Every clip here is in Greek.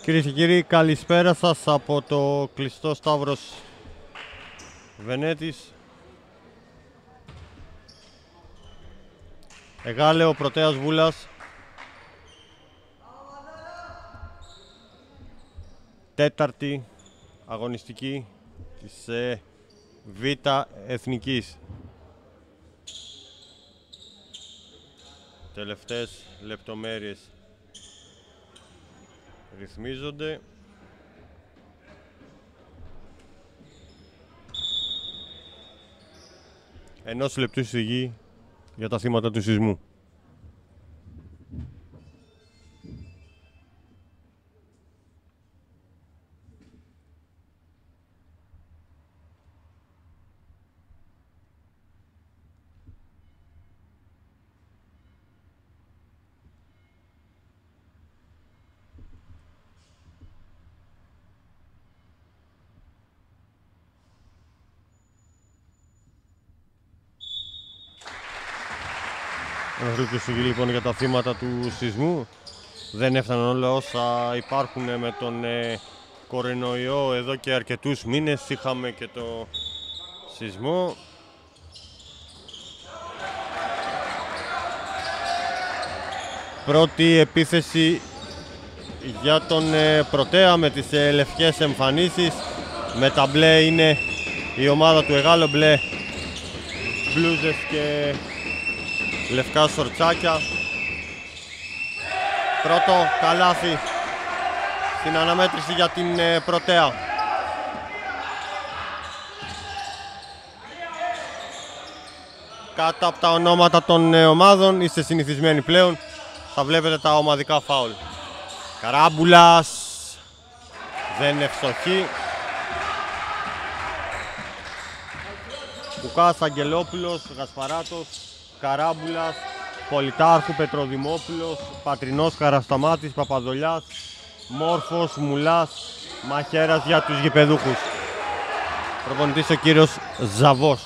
Κυρίες και κύριοι, καλησπέρα σας από το κλειστό Σταύρος Βενέτης. Εγάλεο Πρωτέας Βούλας. Τέταρτη αγωνιστική της Β' Εθνικής. Τελευταίες λεπτομέρειες ρυθμίζονται. Ενός λεπτού σιγή για τα θύματα του σεισμού. Ένας λεπτός σιγή λοιπόν για τα θύματα του σεισμού. Δεν έφταναν όλα όσα υπάρχουν με τον κορονοϊό εδώ και αρκετούς μήνες. Είχαμε και το σεισμό. Πρώτη επίθεση για τον Πρωτέα με τις λευκές εμφανίσεις. Με τα μπλε είναι η ομάδα του Εγάλεο, μπλε μπλούζες και λευκά σορτσάκια. Πρώτο καλάθι στην αναμέτρηση για την Πρωτέα. Κάτω από τα ονόματα των ομάδων είστε συνηθισμένοι πλέον. Θα βλέπετε τα ομαδικά φάουλ. Καράμπουλας δεν είναι ευστοχή. Κουκάς, Αγγελόπουλος, Γασπαράτος, Καράμπουλας, Πολιτάρχου, Πετροδημόπουλος, Πατρινός, Καρασταμάτης, Παπαδολιάς, Μόρφος, Μουλάς, Μαχαίρας για τους γηπεδούχους. Προπονητής ο κύριος Ζαβός.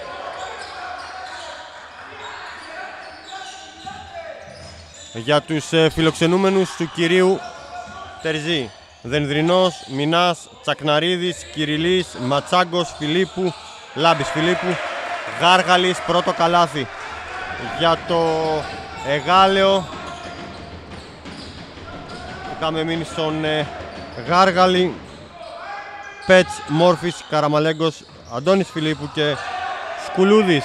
Για τους φιλοξενούμενους του κυρίου Τερζή: Δενδρινός, Μινάς, Τσακναρίδης, Κυριλής, Ματσάγκος, Φιλίππου, Λάμπης Φιλίππου, Γάργαλης. Πρώτο καλάθι για το Εγάλεο. Είχαμε μείνει στον Γάργαλη, Πέτς, Μόρφης, Καραμαλέγκος, Αντώνης Φιλίππου και Σκουλούδης.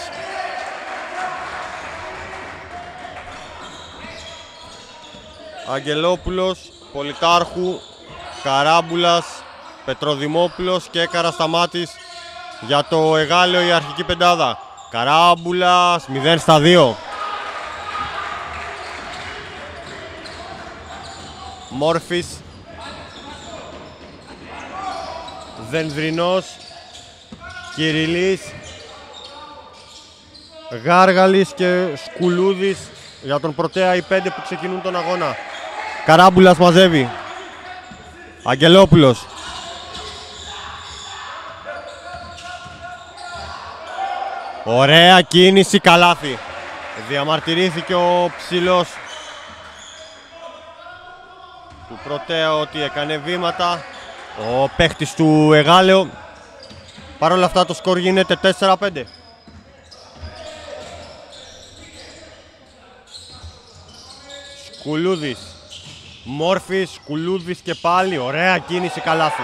Αγγελόπουλος, Πολιτάρχου, Καράμπουλας, Πετροδημόπουλος και Καρασταμάτης. Για το Εγάλεο η αρχική πεντάδα: Καράμπουλας, 0-2. Μόρφης, Δενδρινός, Κυριλής, Γάργαλης και Σκουλούδης. Για τον Πρωτέα οι 5 που ξεκινούν τον αγώνα. Καράμπουλας μαζεύει. Αγγελόπουλος. Ωραία κίνηση, καλάθι. Διαμαρτυρήθηκε ο ψηλός του Πρωτέα ότι έκανε βήματα. Ο παίχτης του Εγάλεο. Παρ' όλα αυτά το σκορ γίνεται 4-5. Σκουλούδης, Μόρφης, Σκουλούδης και πάλι. Ωραία κίνηση, καλάθι.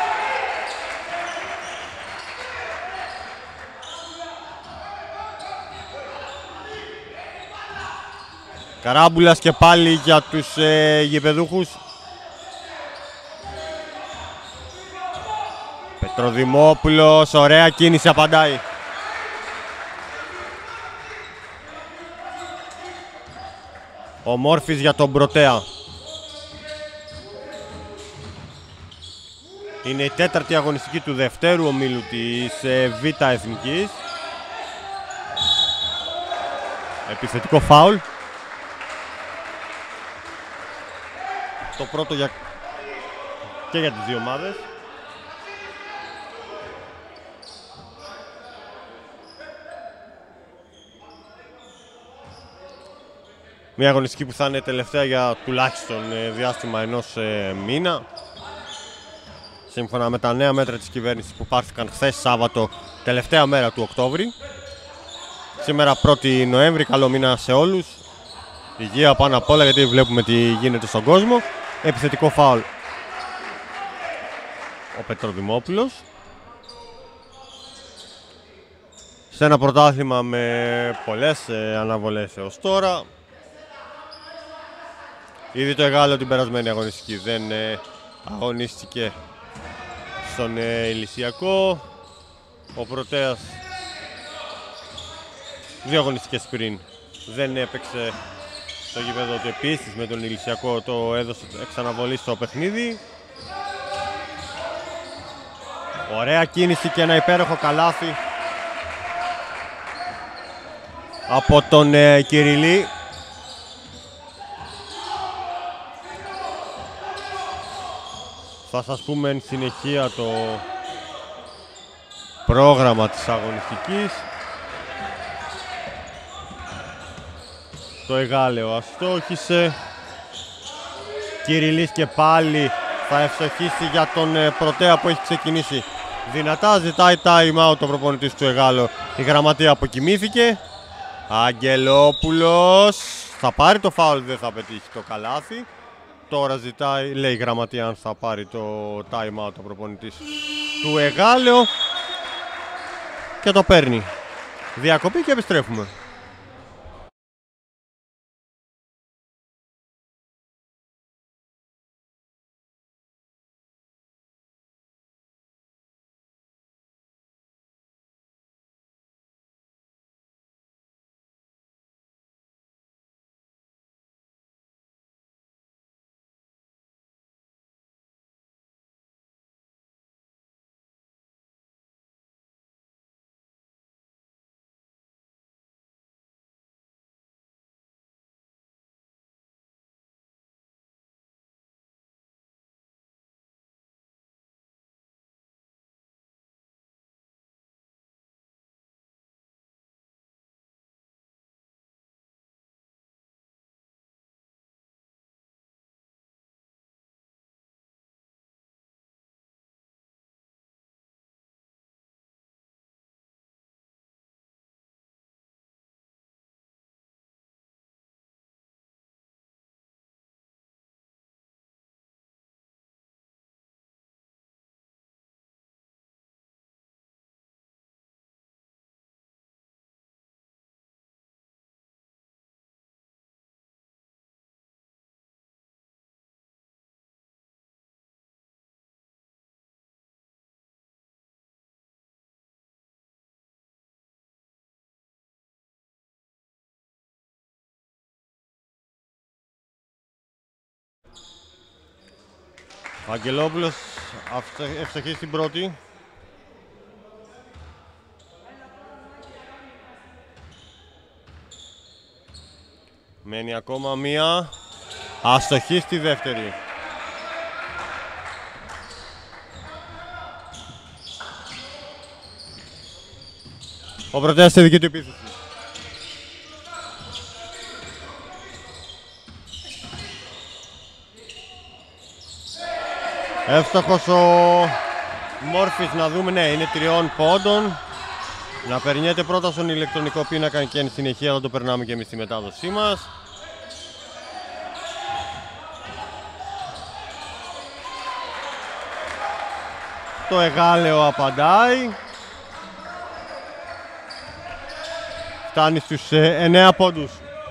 Καράμπουλας και πάλι για τους γηπεδούχους. Πετροδημόπουλος, ωραία κίνηση, απαντάει. Ο Μόρφης για τον Πρωτέα. Είναι η τέταρτη αγωνιστική του δευτέρου ομίλου της Β' Εθνικής. Επιθετικό φάουλ. Το πρώτο και για τις δύο ομάδες. Μια αγωνιστική που θα είναι τελευταία για τουλάχιστον διάστημα ενός μήνα. Σύμφωνα με τα νέα μέτρα της κυβέρνησης που πάρθηκαν χθες Σάββατο, τελευταία μέρα του Οκτώβρη. Σήμερα 1η Νοέμβρη, καλό μήνα σε όλους. Υγεία πάνω απ' όλα, γιατί βλέπουμε τι γίνεται στον κόσμο. Επιθετικό φάουλ ο Πετροδημόπουλος. Σε ένα πρωτάθλημα με πολλές αναβολές έως τώρα. Ήδη το Εγάλεο την περασμένη αγωνιστική δεν αγωνίστηκε στον Ηλυσιακό. Ο Πρωτέας 2 αγωνιστικές πριν δεν έπαιξε στο γήπεδο του, επίσης με τον Ηλυσιακό το έδωσε εξαναβολή στο παιχνίδι. Ωραία κίνηση και ένα υπέροχο καλάθι από τον Κυριλή. Θα σας πούμε εν συνεχεία το πρόγραμμα της αγωνιστικής. Το Εγάλεο αστόχησε. Κυριλής και πάλι θα ευστοχίσει για τον Πρωτέα που έχει ξεκινήσει δυνατά. Ζητάει time out ο προπονητής του Εγάλεο. Η γραμματεία αποκοιμήθηκε. Αγγελόπουλος θα πάρει το φάουλ, δεν θα πετύχει το καλάθι. Τώρα ζητάει, λέει η γραμματεία, αν θα πάρει το time out ο προπονητής του Εγάλεο. Και το παίρνει. Διακοπή και επιστρέφουμε. Ο Αγγελόπουλος ευστοχεί στην πρώτη. Μένει ακόμα μία. Αστοχή στη δεύτερη. Ο Πρωτέας στη δική του επίθεση. Εύστοχος ο Μόρφης, να δούμε, ναι, είναι 3 πόντων. Να περνιέται πρώτα στον ηλεκτρονικό πίνακα και εν συνεχεία θα το περνάμε και εμείς στη μετάδοσή μας. Το Εγάλεο απαντάει. Φτάνει στους 9 πόντους.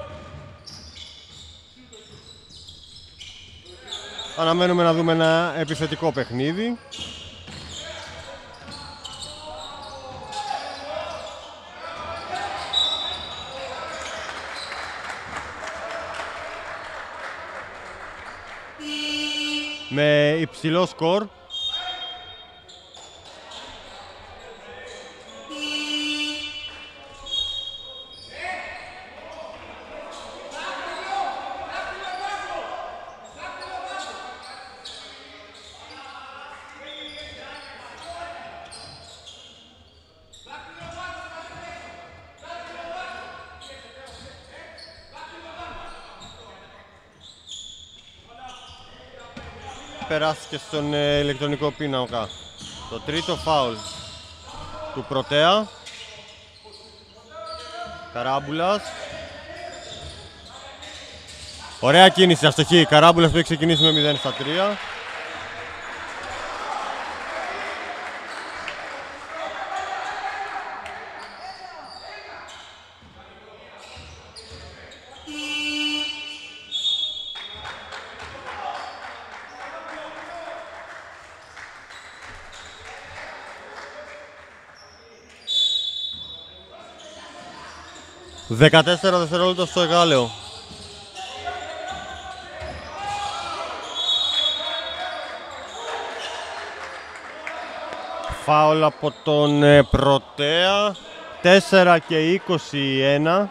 Αναμένουμε να δούμε ένα επιθετικό παιχνίδι. Με υψηλό σκορ. περάστηκε στον ηλεκτρονικό πίνακα. Το τρίτο φάουλ του Πρωτέα. Καράμπουλας. Ωραία κίνηση, αστοχή. Καράμπουλας που έχει ξεκινήσει με 0-3. Δεκατέσσερα δευτερόλεπτα στο Εγάλεο. Φάουλ από τον Πρωτέα. 4 και 21.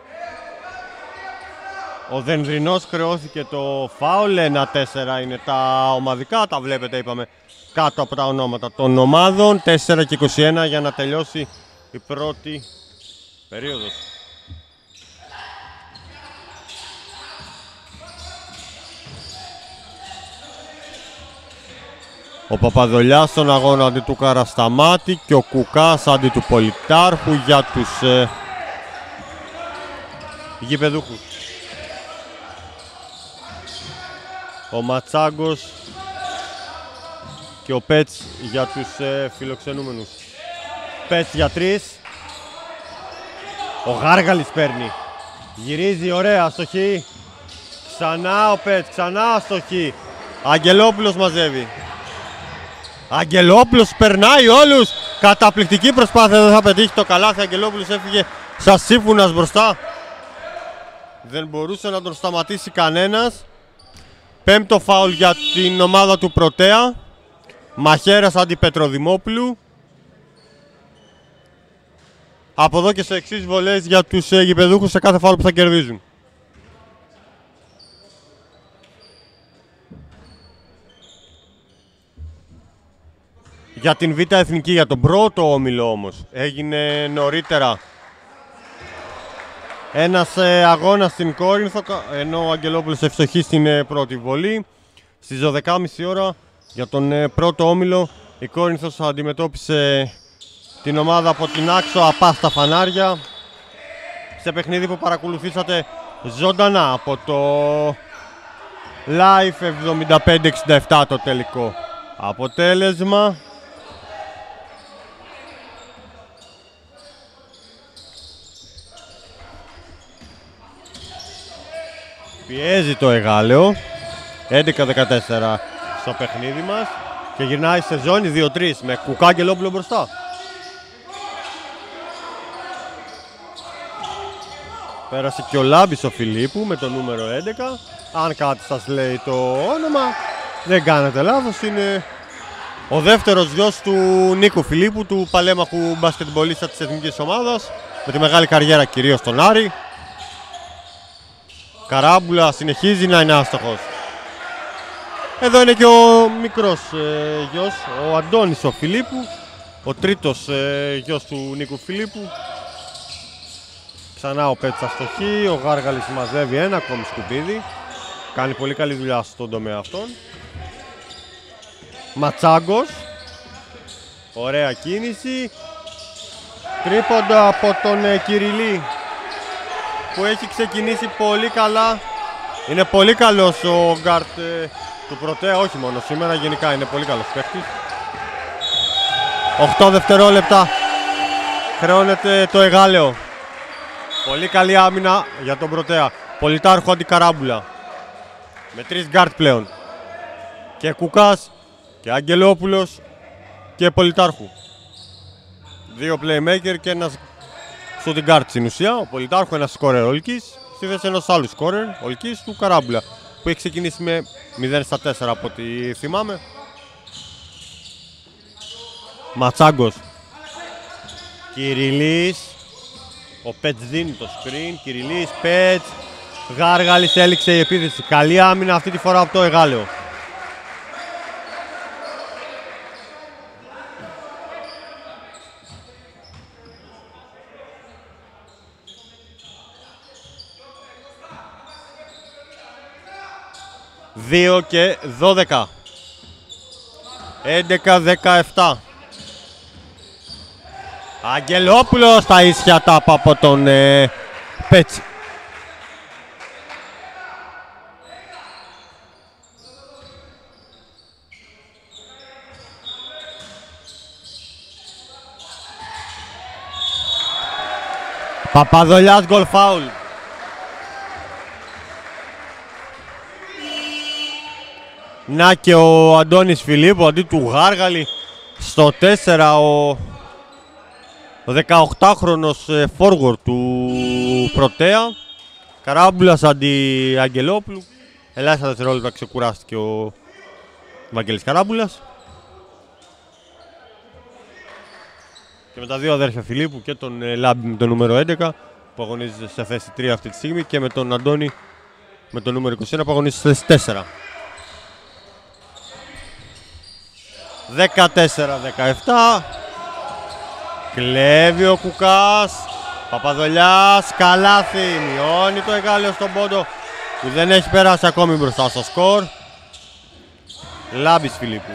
Ο Δενδρινός χρεώθηκε το φάουλ. 1-4 είναι τα ομαδικά. Τα βλέπετε, είπαμε, κάτω από τα ονόματα των ομάδων. 4 και 21 για να τελειώσει η πρώτη περίοδος. Ο Παπαδολιάς στον αγώνα αντί του Καρασταμάτη και ο Κουκάς αντί του Πολιτάρχου για τους γηπεδούχους. Ο Ματσάγκος και ο Πέτς για τους φιλοξενούμενους. Πέτς για 3. Ο Γάργαλης παίρνει. Γυρίζει, ωραία, αστοχή. Ξανά ο Πέτς, ξανά αστοχή. Αγγελόπουλος μαζεύει. Αγγελόπουλος περνάει όλους. Καταπληκτική προσπάθεια, δεν θα πετύχει το καλάθι. Αγγελόπουλος έφυγε σαν σύμφωνας μπροστά. Δεν μπορούσε να τον σταματήσει κανένας. Πέμπτο φάουλ για την ομάδα του Πρωτέα. Μαχαίρας αντί Πετροδημόπουλου. Από εδώ και σε εξής βολές για τους γηπεδούχους σε κάθε φάουλ που θα κερδίζουν. Για την Β' Εθνική, για τον πρώτο όμιλο όμως, έγινε νωρίτερα ένας αγώνας στην Κόρινθο, ενώ ο Αγγελόπουλος ευστοχεί στην πρώτη βολή. Στις 12.30 ώρα για τον πρώτο όμιλο η Κόρινθος αντιμετώπισε την ομάδα από την Άξο Απάστα Φανάρια, σε παιχνίδι που παρακολουθήσατε ζωντανά από το Live 75-67 το τελικό αποτέλεσμα. Πιέζει το Εγάλεο, 11-14 στο παιχνίδι μας και γυρνάει σε ζώνη 2-3 με Κουκά Αγγελόπουλο μπροστά. Πέρασε και ο Λάμπης ο Φιλίππου με το νούμερο 11. Αν κάτι σας λέει το όνομα, δεν κάνετε λάθος, είναι ο δεύτερος γιος του Νίκου Φιλίππου, του παλέμαχου μπασκετμπολίστα της εθνικής ομάδας, με τη μεγάλη καριέρα κυρίως στον Άρη. Καράμπουλα συνεχίζει να είναι άστοχος. Εδώ είναι και ο μικρός γιος, ο Αντώνης ο Φιλίππου, ο τρίτος γιος του Νίκου Φιλίππου. Ξανά ο Πέτσα αστοχή, ο Γάργαλης μαζεύει ένα ακόμη σκουπίδι. Κάνει πολύ καλή δουλειά στον τομέα αυτόν. Ματσάγκος, ωραία κίνηση. Τρίποντα από τον Κυριλή, που έχει ξεκινήσει πολύ καλά. Είναι πολύ καλός ο γκάρτ του Πρωτέα, όχι μόνο σήμερα, γενικά είναι πολύ καλός παίκτης. 8 δευτερόλεπτα χρεώνεται το Εγάλεο. Πολύ καλή άμυνα για τον Πρωτέα. Πολιτάρχου αντί Καράμπουλα, με 3 γκάρτ πλέον. Και Κουκάς και Αγγελόπουλος και Πολιτάρχου. 2 playmaker και ένας shooting guard στην ουσία. Ο Πολιτάρχου, ένας σκόρερ Ολκής, στη θέση ενός άλλου σκόρερ Ολκής του Καράμπουλα, που έχει ξεκινήσει με 0-4 από ό,τι θυμάμαι. Ματσάγκος, Κυριλής, ο Πέτς δίνει το screen, Κυριλής, Πέτς, Γάργαλης, έληξε η επίθεση. Καλή άμυνα αυτή τη φορά από το Εγάλεο. Δύο και 12 11-17. Αγγελόπουλος στα ίσια τάπα από τον Πέτσι. Παπαδολιάς γκολ φάουλ. Να και ο Αντώνης Φιλίππου αντί του Γάργαλη στο 4 ο 18χρονος forward του Πρωτέα. Καράμπουλας αντί Αγγελόπουλου. Ελάχιστα δευτερόλεπτα ξεκουράστηκε ο Βαγγέλης Καράμπουλας. Και με τα δύο αδέρφια Φιλίππου και τον Λάμπη με το νούμερο 11 που αγωνίζεται σε θέση 3 αυτή τη στιγμή και με τον Αντώνη με το νούμερο 21 που αγωνίζεται σε θέση 4. 14-17. Κλέβει ο Κουκάς. Παπαδολιάς, καλάθι. Μειώνει το Εγάλεο στον πόντο που δεν έχει περάσει ακόμη μπροστά στο σκορ. Λάμπης Φιλίππου.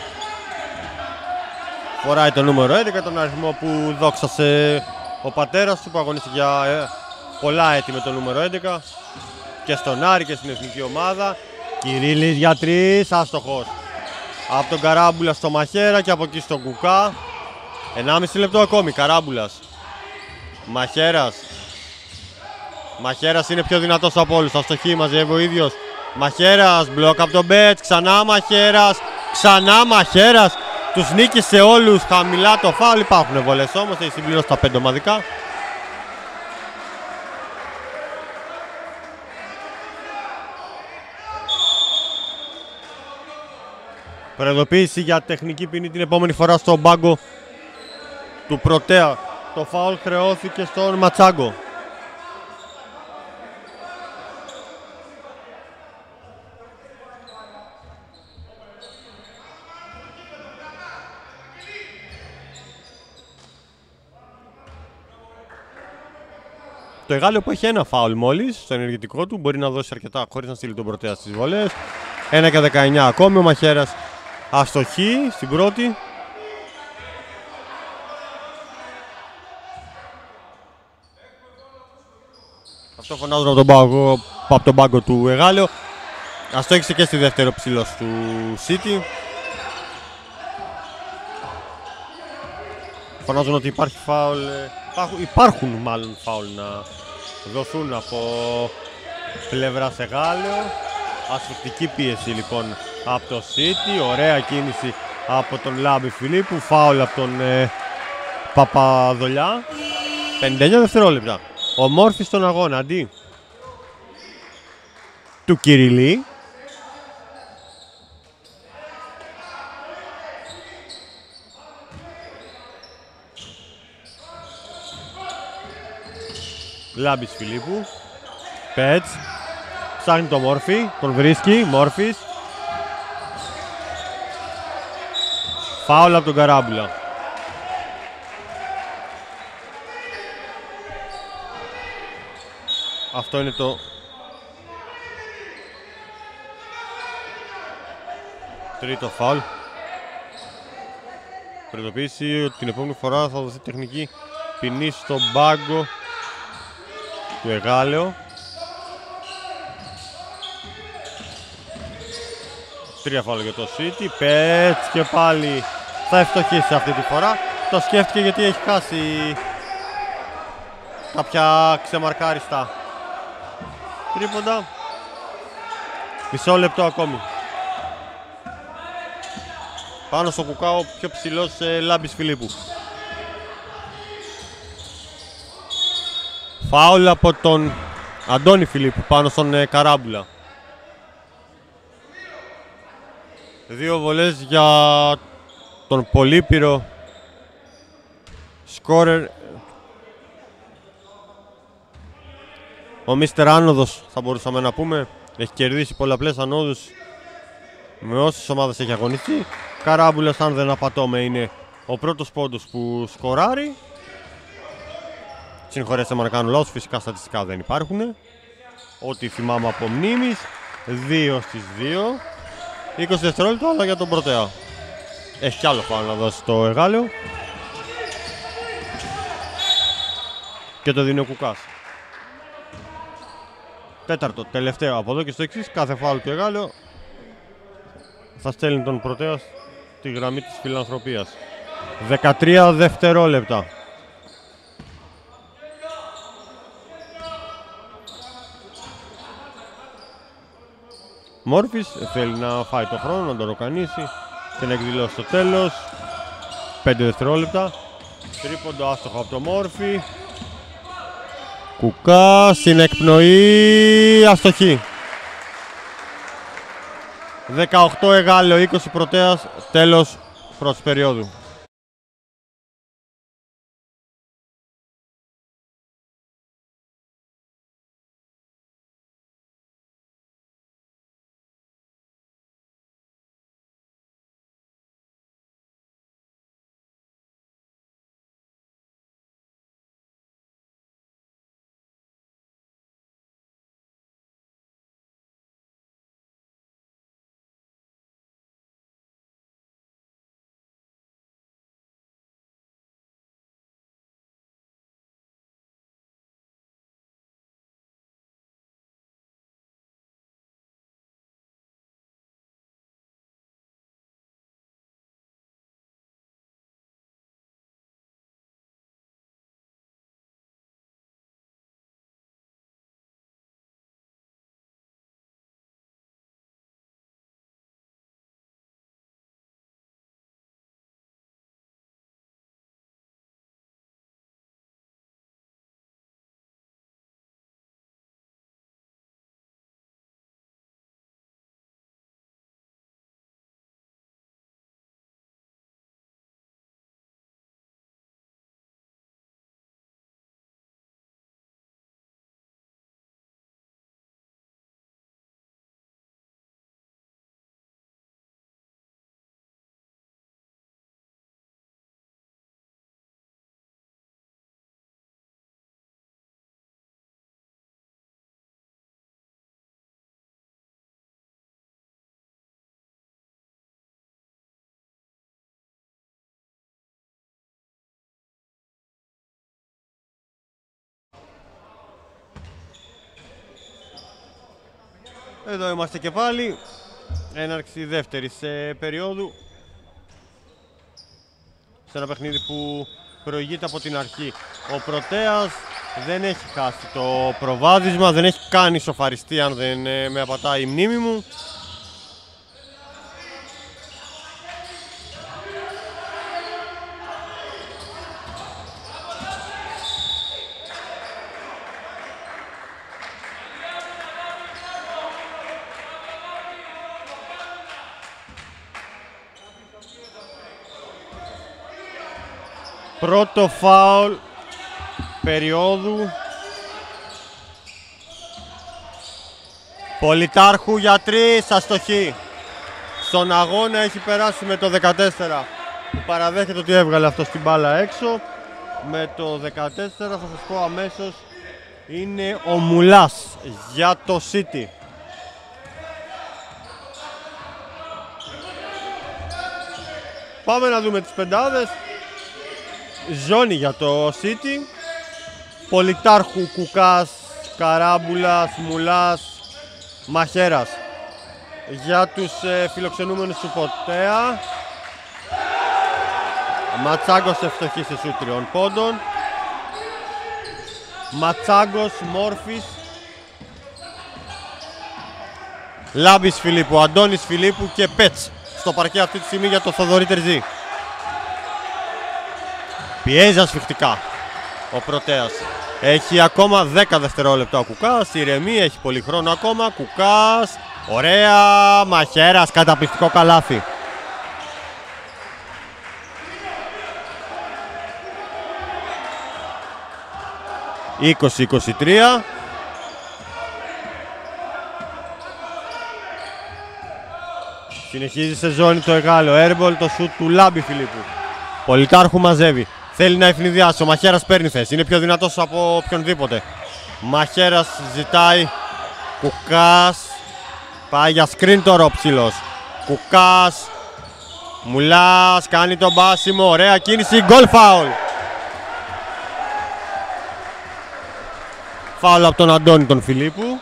Φοράει το νούμερο 11, τον αριθμό που δόξασε ο πατέρας του που αγωνίστηκε για πολλά έτη με το νούμερο 11 και στον Άρη και στην εθνική ομάδα. Κυρίλης για 3, άστοχος. Από τον Καράμπουλα στο Μαχέρα και από εκεί στον Κουκά. 1,5 λεπτό ακόμη, Καράμπουλας. Μαχέρας. Μαχέρας είναι πιο δυνατός από όλους, αστοχή, μαζεύει ο ίδιος. Μαχέρας, μπλοκ από τον Μπέτ, ξανά Μαχέρας, ξανά Μαχέρας. Τους νίκησε όλους, χαμηλά το φάουλ, υπάρχουν βολές όμως, έχει συμπληρώσει τα 5 ομαδικά. Προειδοποίηση για τεχνική ποινή την επόμενη φορά στον πάγκο του Πρωτέα. Το φάουλ χρεώθηκε στον Ματσάγκο. Το Εγάλεο που έχει ένα φάουλ μόλις στο ενεργητικό του μπορεί να δώσει αρκετά χωρίς να στείλει τον Πρωτέα στις βολές. 1-19 ακόμη, ο Μαχέρας αστοχή στην πρώτη. Αυτό φωνάζουν από τον πάγκο του Εγάλεο. Αστόχησε και στη δεύτερη ο ψηλός του City. Φωνάζουν ότι υπάρχει φάουλ. Υπάρχουν μάλλον φάουλ να δοθούν από πλευράς Εγάλεο. Ασφικτική πίεση λοιπόν από το City. Ωραία κίνηση από τον Λάμπη Φιλίππου. Φάουλ από τον Παπαδολιά. 59 δευτερόλεπτα. Ο Μόρφης στον αγώνα αντί του Κυριλή. Λάμπης Φιλίππου. Πέτς. Ψάχνει το Μόρφη. Τον βρίσκει. Μόρφης. Φάουλ από τον Καράμπουλα. Αυτό είναι το τρίτο φάουλ. Προειδοποίηση ότι την επόμενη φορά θα δοθεί τεχνική ποινή στον πάγκο του Εγάλεο. 3 φάουλ για το City. Πέτς και πάλι θα ευστοχίσει αυτή τη φορά. Το σκέφτηκε γιατί έχει χάσει κάποια ξεμαρκάριστα τρίποντα. Μισό λεπτό ακόμη. Πάνω στο Κουκάο πιο ψηλός Λάμπης Φιλίππου. Φάουλ από τον Αντώνη Φιλίππου πάνω στον Καράμπουλα. 2 βολές για τον Πολύπυρο σκόρερ. Ο Μίστερ Άνοδος θα μπορούσαμε να πούμε. Έχει κερδίσει πολλαπλές ανόδους με όσες ομάδες έχει αγωνιστεί. Καράμπουλας, αν δεν απατώμε, είναι ο πρώτος πόντος που σκοράρει. Συγχωρέστε με να κάνω λάθος, φυσικά στατιστικά δεν υπάρχουν. Ό,τι θυμάμαι από μνήμης. 2 στις 2. 20 δευτερόλεπτα, αλλά για τον Πρωτέα. Έχει κι άλλο φάουλ να δώσει το Εγάλεο. Και το δίνει ο Κουκάς. Τέταρτο, τελευταίο από εδώ και στο εξής. Κάθε φάουλ του Εγάλεο θα στέλνει τον Πρωτέα στη γραμμή της φιλανθρωπίας. 13 δευτερόλεπτα. Μόρφης θέλει να φάει το χρόνο, να τον ροκανίσει και να εκδηλώσει το τέλος. 5 δευτερόλεπτα. Τρίποντο άστοχο από το Μόρφη. Κουκά στην εκπνοή, αστοχή. 18 Εγάλεο, 20 Πρωτέας, τέλος πρώτης περίοδου. Εδώ είμαστε και πάλι. Έναρξη δεύτερης περίοδου. Σε ένα παιχνίδι που προηγείται από την αρχή. Ο Πρωτέας δεν έχει χάσει το προβάδισμα, δεν έχει κάνει σοφαριστή αν δεν με απατάει η μνήμη μου. Πρώτο φάουλ περίοδου. Πολιτάρχου για 3, αστοχή. Στον αγώνα έχει περάσει με το 14 που παραδέχεται ότι έβγαλε αυτό την μπάλα έξω. Με το 14 θα σας πω αμέσως είναι ο Μουλάς για το City. Πάμε να δούμε τις πεντάδες. Ζώνη για το City. Πολιτάρχου, Κουκάς, Καράμπουλας, Μουλάς, Μαχέρας. Για τους φιλοξενούμενους του Πρωτέα, Ματσάγκος ευστοχή σε σουτ 3 πόντων. Ματσάγκος, Μόρφης, Λάμπης Φιλίππου, Αντώνης Φιλίππου και Πέτς στο παρκέ αυτή τη στιγμή για το Θοδωρή Τερζή. Πιέζει ασφιχτικά ο Πρωτέας. Έχει ακόμα 10 δευτερόλεπτα ο Κουκάς. Ηρεμεί, έχει πολύ χρόνο ακόμα. Κουκάς, ωραία, Μαχέρας, καταπληκτικό καλάθι. «20-23». Συνεχίζει σε ζώνη το Εγάλεο. Airball, το σουτ του Λάμπη Φιλίππου. Πολιτάρχου μαζεύει. Θέλει να ευνηδιάσει. Ο Μαχέρας παίρνει θέση. Είναι πιο δυνατός από οποιονδήποτε. Μαχέρας ζητάει. Κουκάς. Πάει για screen τώρα ο ψηλός. Κουκάς. Μουλάς κάνει τον μπάσιμο, ωραία κίνηση, γκολ φάουλ. Φάουλ από τον Αντώνη τον Φιλίππου.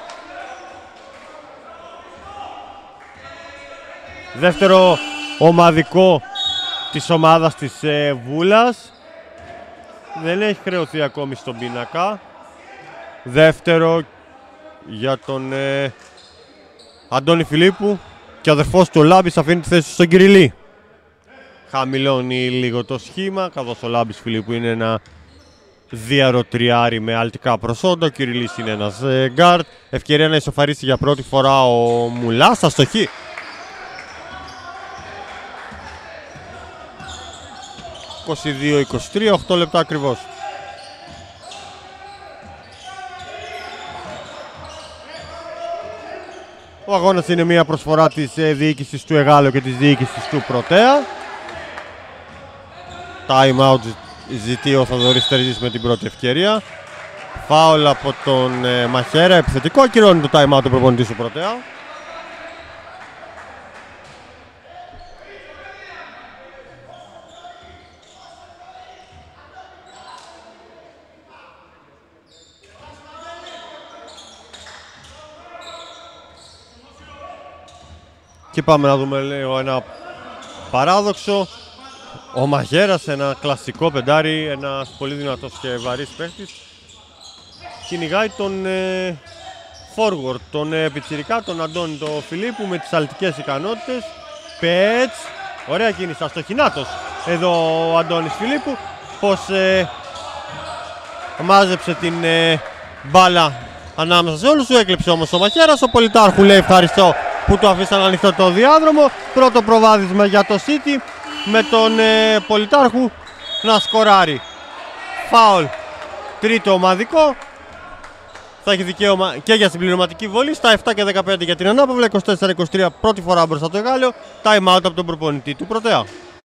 Δεύτερο ομαδικό της ομάδας της Βούλας. Δεν έχει χρεωθεί ακόμη στον πίνακα. Δεύτερο για τον Αντώνη Φιλίππου. Και ο αδερφός του ο Λάμπης αφήνει τη θέση στον Κυριλή. Χαμηλώνει λίγο το σχήμα, καθώς ο Λάμπης Φιλίππου είναι ένα διάρο τριάρι με αλτικά προσόντα. Ο Κυριλής είναι ένας γκάρτ. Ευκαιρία να ισοφαρίσει για πρώτη φορά ο Μουλάς. Αστοχή. 22-23, 8 λεπτά ακριβώς. Ο αγώνας είναι μια προσφορά της διοίκησης του Εγάλεο και της διοίκησης του Πρωτέα. Time out ζητεί ο Θοδωρής Τερζής με την πρώτη ευκαιρία. Φάουλ από τον Μαχέρα, επιθετικό, ακυρώνει το time out του προπονητή του Πρωτέα. Και πάμε να δούμε λίγο ένα παράδοξο. Ο Μαχέρας, ένα κλασικό πεντάρι, ένας πολύ δυνατός και βαρύς παίχτης, κυνηγάει τον forward, τον πιτσιρικά, τον Αντώνη τον Φιλίππου με τις αλτικές ικανότητες. Πέτς, ωραία κίνηση, αστοχινάτος εδώ ο Αντώνης Φιλίππου, πως μάζεψε την μπάλα ανάμεσα σε όλους του, έκλεψε όμως ο Μαχέρας. Ο Πολυτάρχου λέει ευχαριστώ που του αφήσαν ανοιχτό το διάδρομο. Πρώτο προβάδισμα για το City με τον Πολυτάρχου να σκοράρει. Φάουλ τρίτο ομαδικό. Θα έχει δικαίωμα και για συμπληρωματική βολή στα 7 και 15 για την ανάπαυλα. 24-23 πρώτη φορά μπροστά το Εγάλεο. Time out από τον προπονητή του Πρωτέα.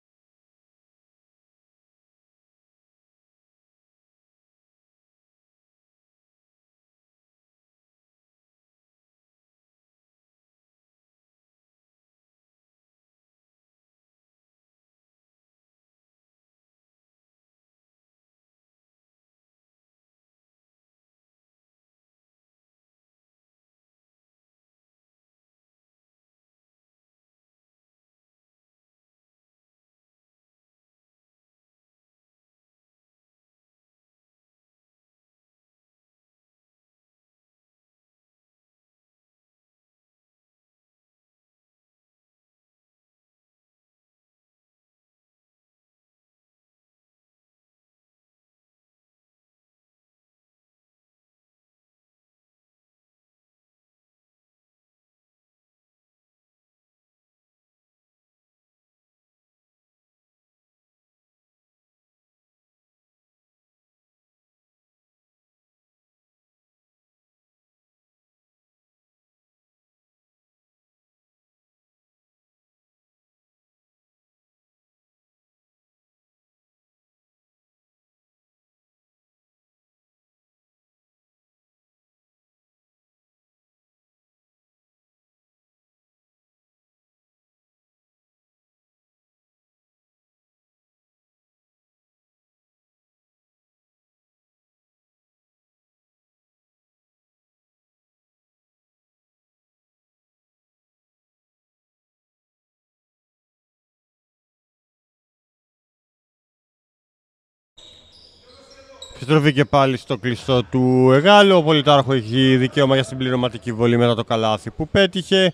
Επιστροφή και πάλι στο κλειστό του Εγάλεου. Ο Πολυτάρχου έχει δικαίωμα για συμπληρωματική βολή μετά το καλάθι που πέτυχε.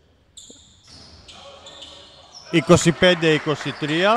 25-23.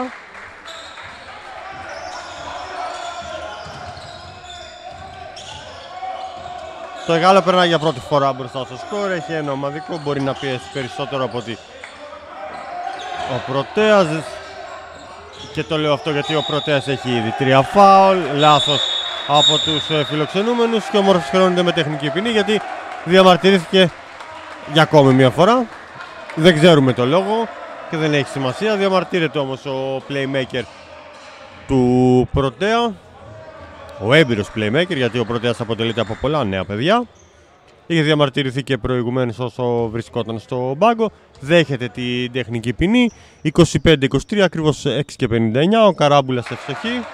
Το Εγάλεο περνάει για πρώτη φορά μπροστά στο σκορ. Έχει ένα ομαδικό, μπορεί να πιέσει περισσότερο από ότι ο Πρωτέας. Και το λέω αυτό γιατί ο Πρωτέας έχει ήδη 3 φάουλ. Λάθος από τους φιλοξενούμενους και ο Μόρφης χρεώνεται με τεχνική ποινή γιατί διαμαρτυρήθηκε για ακόμη μια φορά. Δεν ξέρουμε το λόγο και δεν έχει σημασία. Διαμαρτύρεται όμως ο playmaker του Πρωτέα, ο έμπειρος playmaker, γιατί ο Πρωτέας αποτελείται από πολλά νέα παιδιά. είχε διαμαρτυρηθεί και προηγουμένως όσο βρισκόταν στο μπάγκο. Δέχεται την τεχνική ποινή. 25-23, ακριβώς 6:59. Ο Καράμπουλας ευστοχή.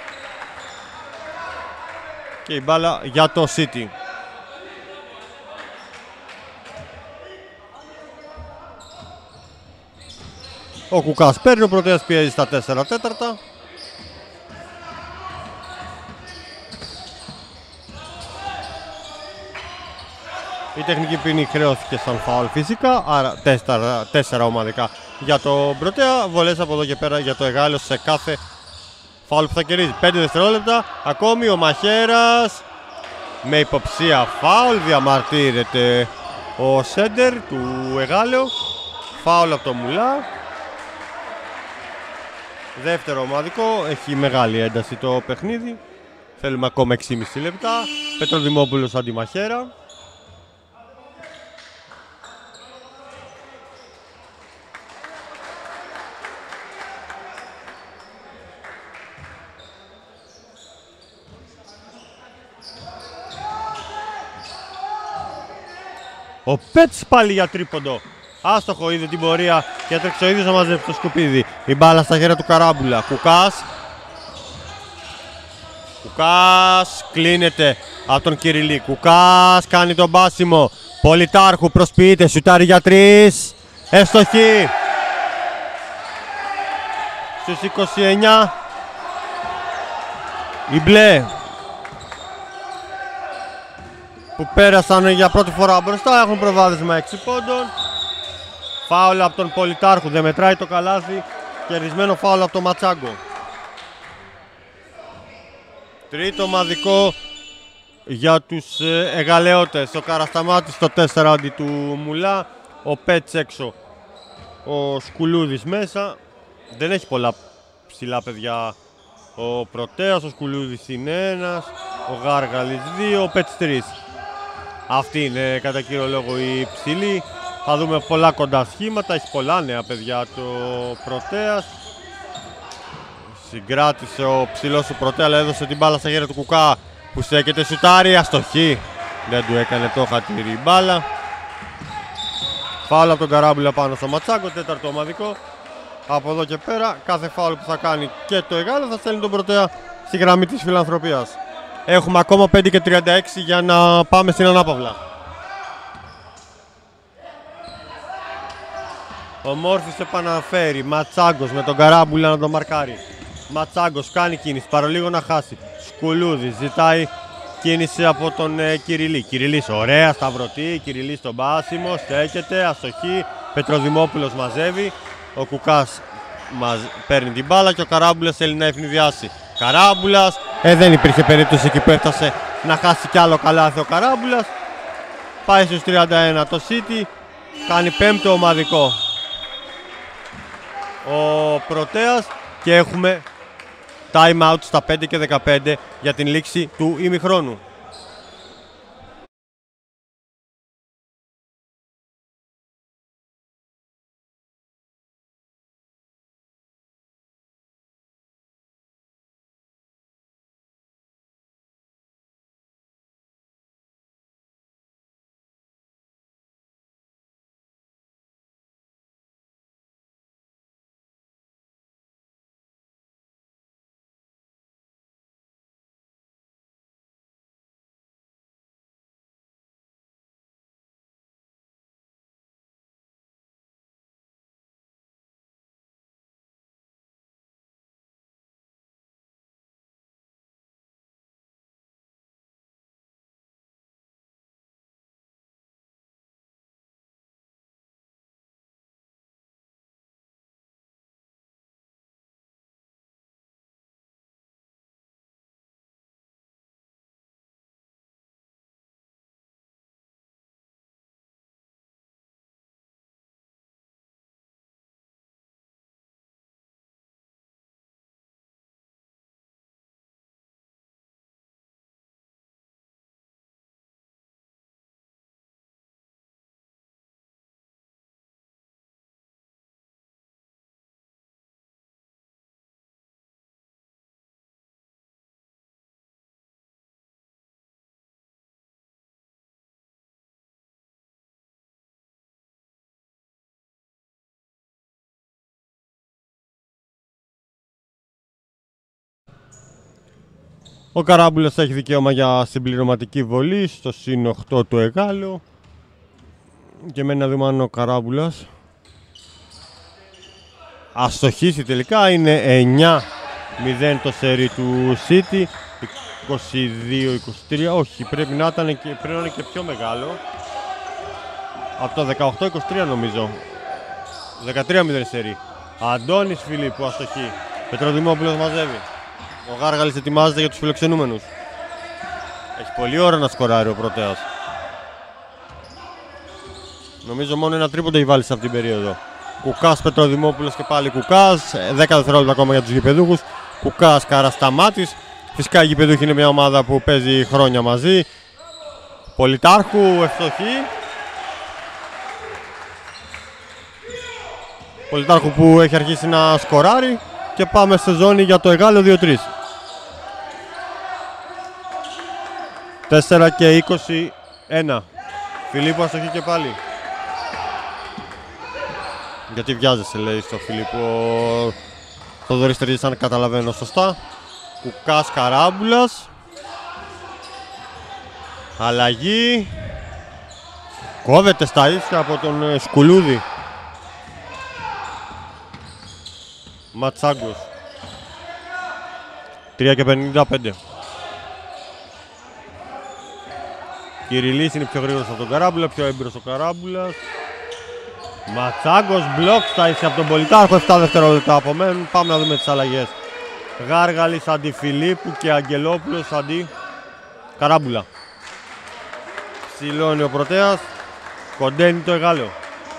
Και η μπάλα για το City. Ο Κουκάς παίρνει, ο Πρωτέας πιέζει στα 4 τέταρτα. Η τεχνική ποινή χρεώθηκε σαν φάουλ φυσικά, άρα 4 ομαδικά για το Πρωτέα. Βολές από εδώ και πέρα για το Εγάλεο σε κάθε φάουλ που θα κερδίζει. 5 δευτερόλεπτα, ακόμη ο Μαχαίρας με υποψία φάουλ, διαμαρτύρεται ο σέντερ του Εγάλεου. Φάουλ από το Μουλά. Δεύτερο ομαδικό, έχει μεγάλη ένταση το παιχνίδι. Θέλουμε ακόμα 6,5 λεπτά. Πετροδημόπουλος αντιμαχαίρα. Ο Πέτς πάλι για τρίποντο. Άστοχο, είδε την πορεία και έτρεξε ο ίδιος να μαζέψει το σκουπίδι. Η μπάλα στα χέρια του Καράμπουλα. Κουκάς. Κουκάς κλείνεται από τον Κυριλή. Κουκάς κάνει τον μπάσιμο. Πολιτάρχου προσποιείται, σουτάρει για 3. Εύστοχη. Στους 29. Οι μπλε που πέρασαν για πρώτη φορά μπροστά έχουν προβάδισμα 6 πόντων. Φάουλ από τον Πολιτάρχου, δεν μετράει το καλάθι. Κερδισμένο φάουλ από τον Ματσάγκο. Τρίτο ομαδικό για τους Εγαλεώτες. Ο Καρασταμάτης στο 4 αντί του Μουλά. Ο Πέτς έξω. Ο Σκουλούδης μέσα. Δεν έχει πολλά ψηλά παιδιά ο Πρωτέας. Ο Σκουλούδης είναι 1. Ο Γάργαλης 2. Ο Πέτς 3. Αυτή είναι κατά κύριο λόγο η ψηλή. Θα δούμε πολλά κοντά σχήματα. Έχει πολλά νέα παιδιά το Πρωτέας. Συγκράτησε ο ψηλός του Πρωτέα, αλλά έδωσε την μπάλα στα χέρια του Κουκά που στέκεται σουτάρει. Αστοχή. Δεν του έκανε το χατήρι η μπάλα. Φάουλ από τον Καράμπουλα πάνω στο Ματσάκο. Τέταρτο ομαδικό. Από εδώ και πέρα κάθε φάουλ που θα κάνει και το Εγάλεο θα στέλνει τον Πρωτέα στη γραμμή της φιλανθρωπίας. Έχουμε ακόμα 5:36 για να πάμε στην ανάπαυλα. Ο Μόρφης επαναφέρει. Ματσάγκος με τον Καράμπουλα να τον μαρκάρει. Ματσάγκος κάνει κίνηση, παρολίγο να χάσει. Σκουλούδης ζητάει κίνηση από τον Κυριλή. Κυριλής ωραία σταυρωτή. Κυριλής στον πάσιμο, στέκεται, αστοχή. Πετροδημόπουλος μαζεύει. Ο Κουκάς παίρνει την μπάλα και ο Καράμπουλας θέλει να ευνηδιάσει. Καράμπουλας, δεν υπήρχε περίπτωση εκεί που έφτασε να χάσει κι άλλο καλάθι ο Καράμπουλας. Πάει στους 31 το City, κάνει πέμπτο ομαδικό ο Πρωτέας και έχουμε time out στα 5:15 για την λήξη του ημιχρόνου. Ο Καράμπουλας έχει δικαίωμα για συμπληρωματική βολή στο συν 8 του Εγάλου. Και μένει να δούμε αν ο Καράμπουλας αστοχίσει τελικά. Είναι 9-0 το σερί του City. 22-23, όχι, πρέπει να είναι και πιο μεγάλο. Από το 18-23 νομίζω. 13-0 σερί. Αντώνης Φιλίππου αστοχεί. Πετροδημόπουλος μαζεύει. Ο Γάργαλης ετοιμάζεται για τους φιλοξενούμενους. Έχει πολλή ώρα να σκοράρει ο Πρωτέας. Νομίζω μόνο ένα τρίποντο έχει βάλει σε αυτήν την περίοδο. Κουκάς, Πετροδημόπουλος και πάλι Κουκάς. 10 δευτερόλεπτα ακόμα για τους γηπεδούχους. Κουκάς, Καρασταμάτης. Φυσικά οι γηπεδούχοι είναι μια ομάδα που παίζει χρόνια μαζί. Πολιτάρχου ευστοχή. Πολιτάρχου που έχει αρχίσει να σκοράρει. Και πάμε σε ζώνη για το Εγάλο 2-3. 4 και 21. Φιλίππου αστοχή και πάλι. Γιατί βιάζεσαι, λέει στο Φιλίππου ο Θοδωρής Τερζής, αν καταλαβαίνω σωστά. Κουκάς, Καράμπουλας. Αλλαγή. Κόβεται στα ίσια από τον Σκουλούδη. Ματσάγκος. 3 και 55. Κυριλής είναι πιο γρήγορος από τον Καράμπουλα, πιο έμπειρος ο Καράμπουλας. Ματσάγκος, μπλοκ στα ίσια από τον Πολιτάρχο, 7 δευτερόλεπτα απομένουν. Πάμε να δούμε τις αλλαγές. Γάργαλης αντί Φιλίππου και Αγγελόπουλος αντί Καράμπουλα. Ψηλώνει ο Πρωτέας, κοντένει το Εγάλο.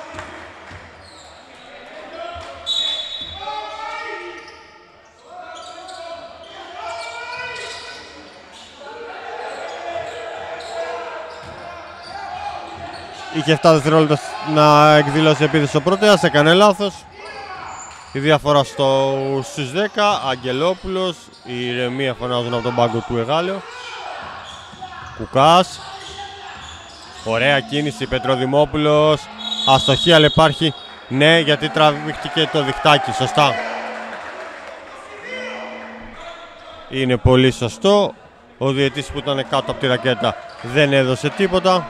Είχε 7 δευτερόλεπτα να εκδηλώσει επίθεση ο Πρωτέας, έκανε λάθος. Η διαφορά στους 10, Αγγελόπουλος, η ηρεμία φωνάζουν από τον πάγκο του Εγάλεο. Κουκάς. Ωραία κίνηση, Πετροδημόπουλος. Αστοχή, αλλά υπάρχει. Ναι, γιατί τραβήχτηκε το διχτάκι, σωστά. Είναι πολύ σωστό. Ο διαιτής που ήταν κάτω από τη ρακέτα δεν έδωσε τίποτα.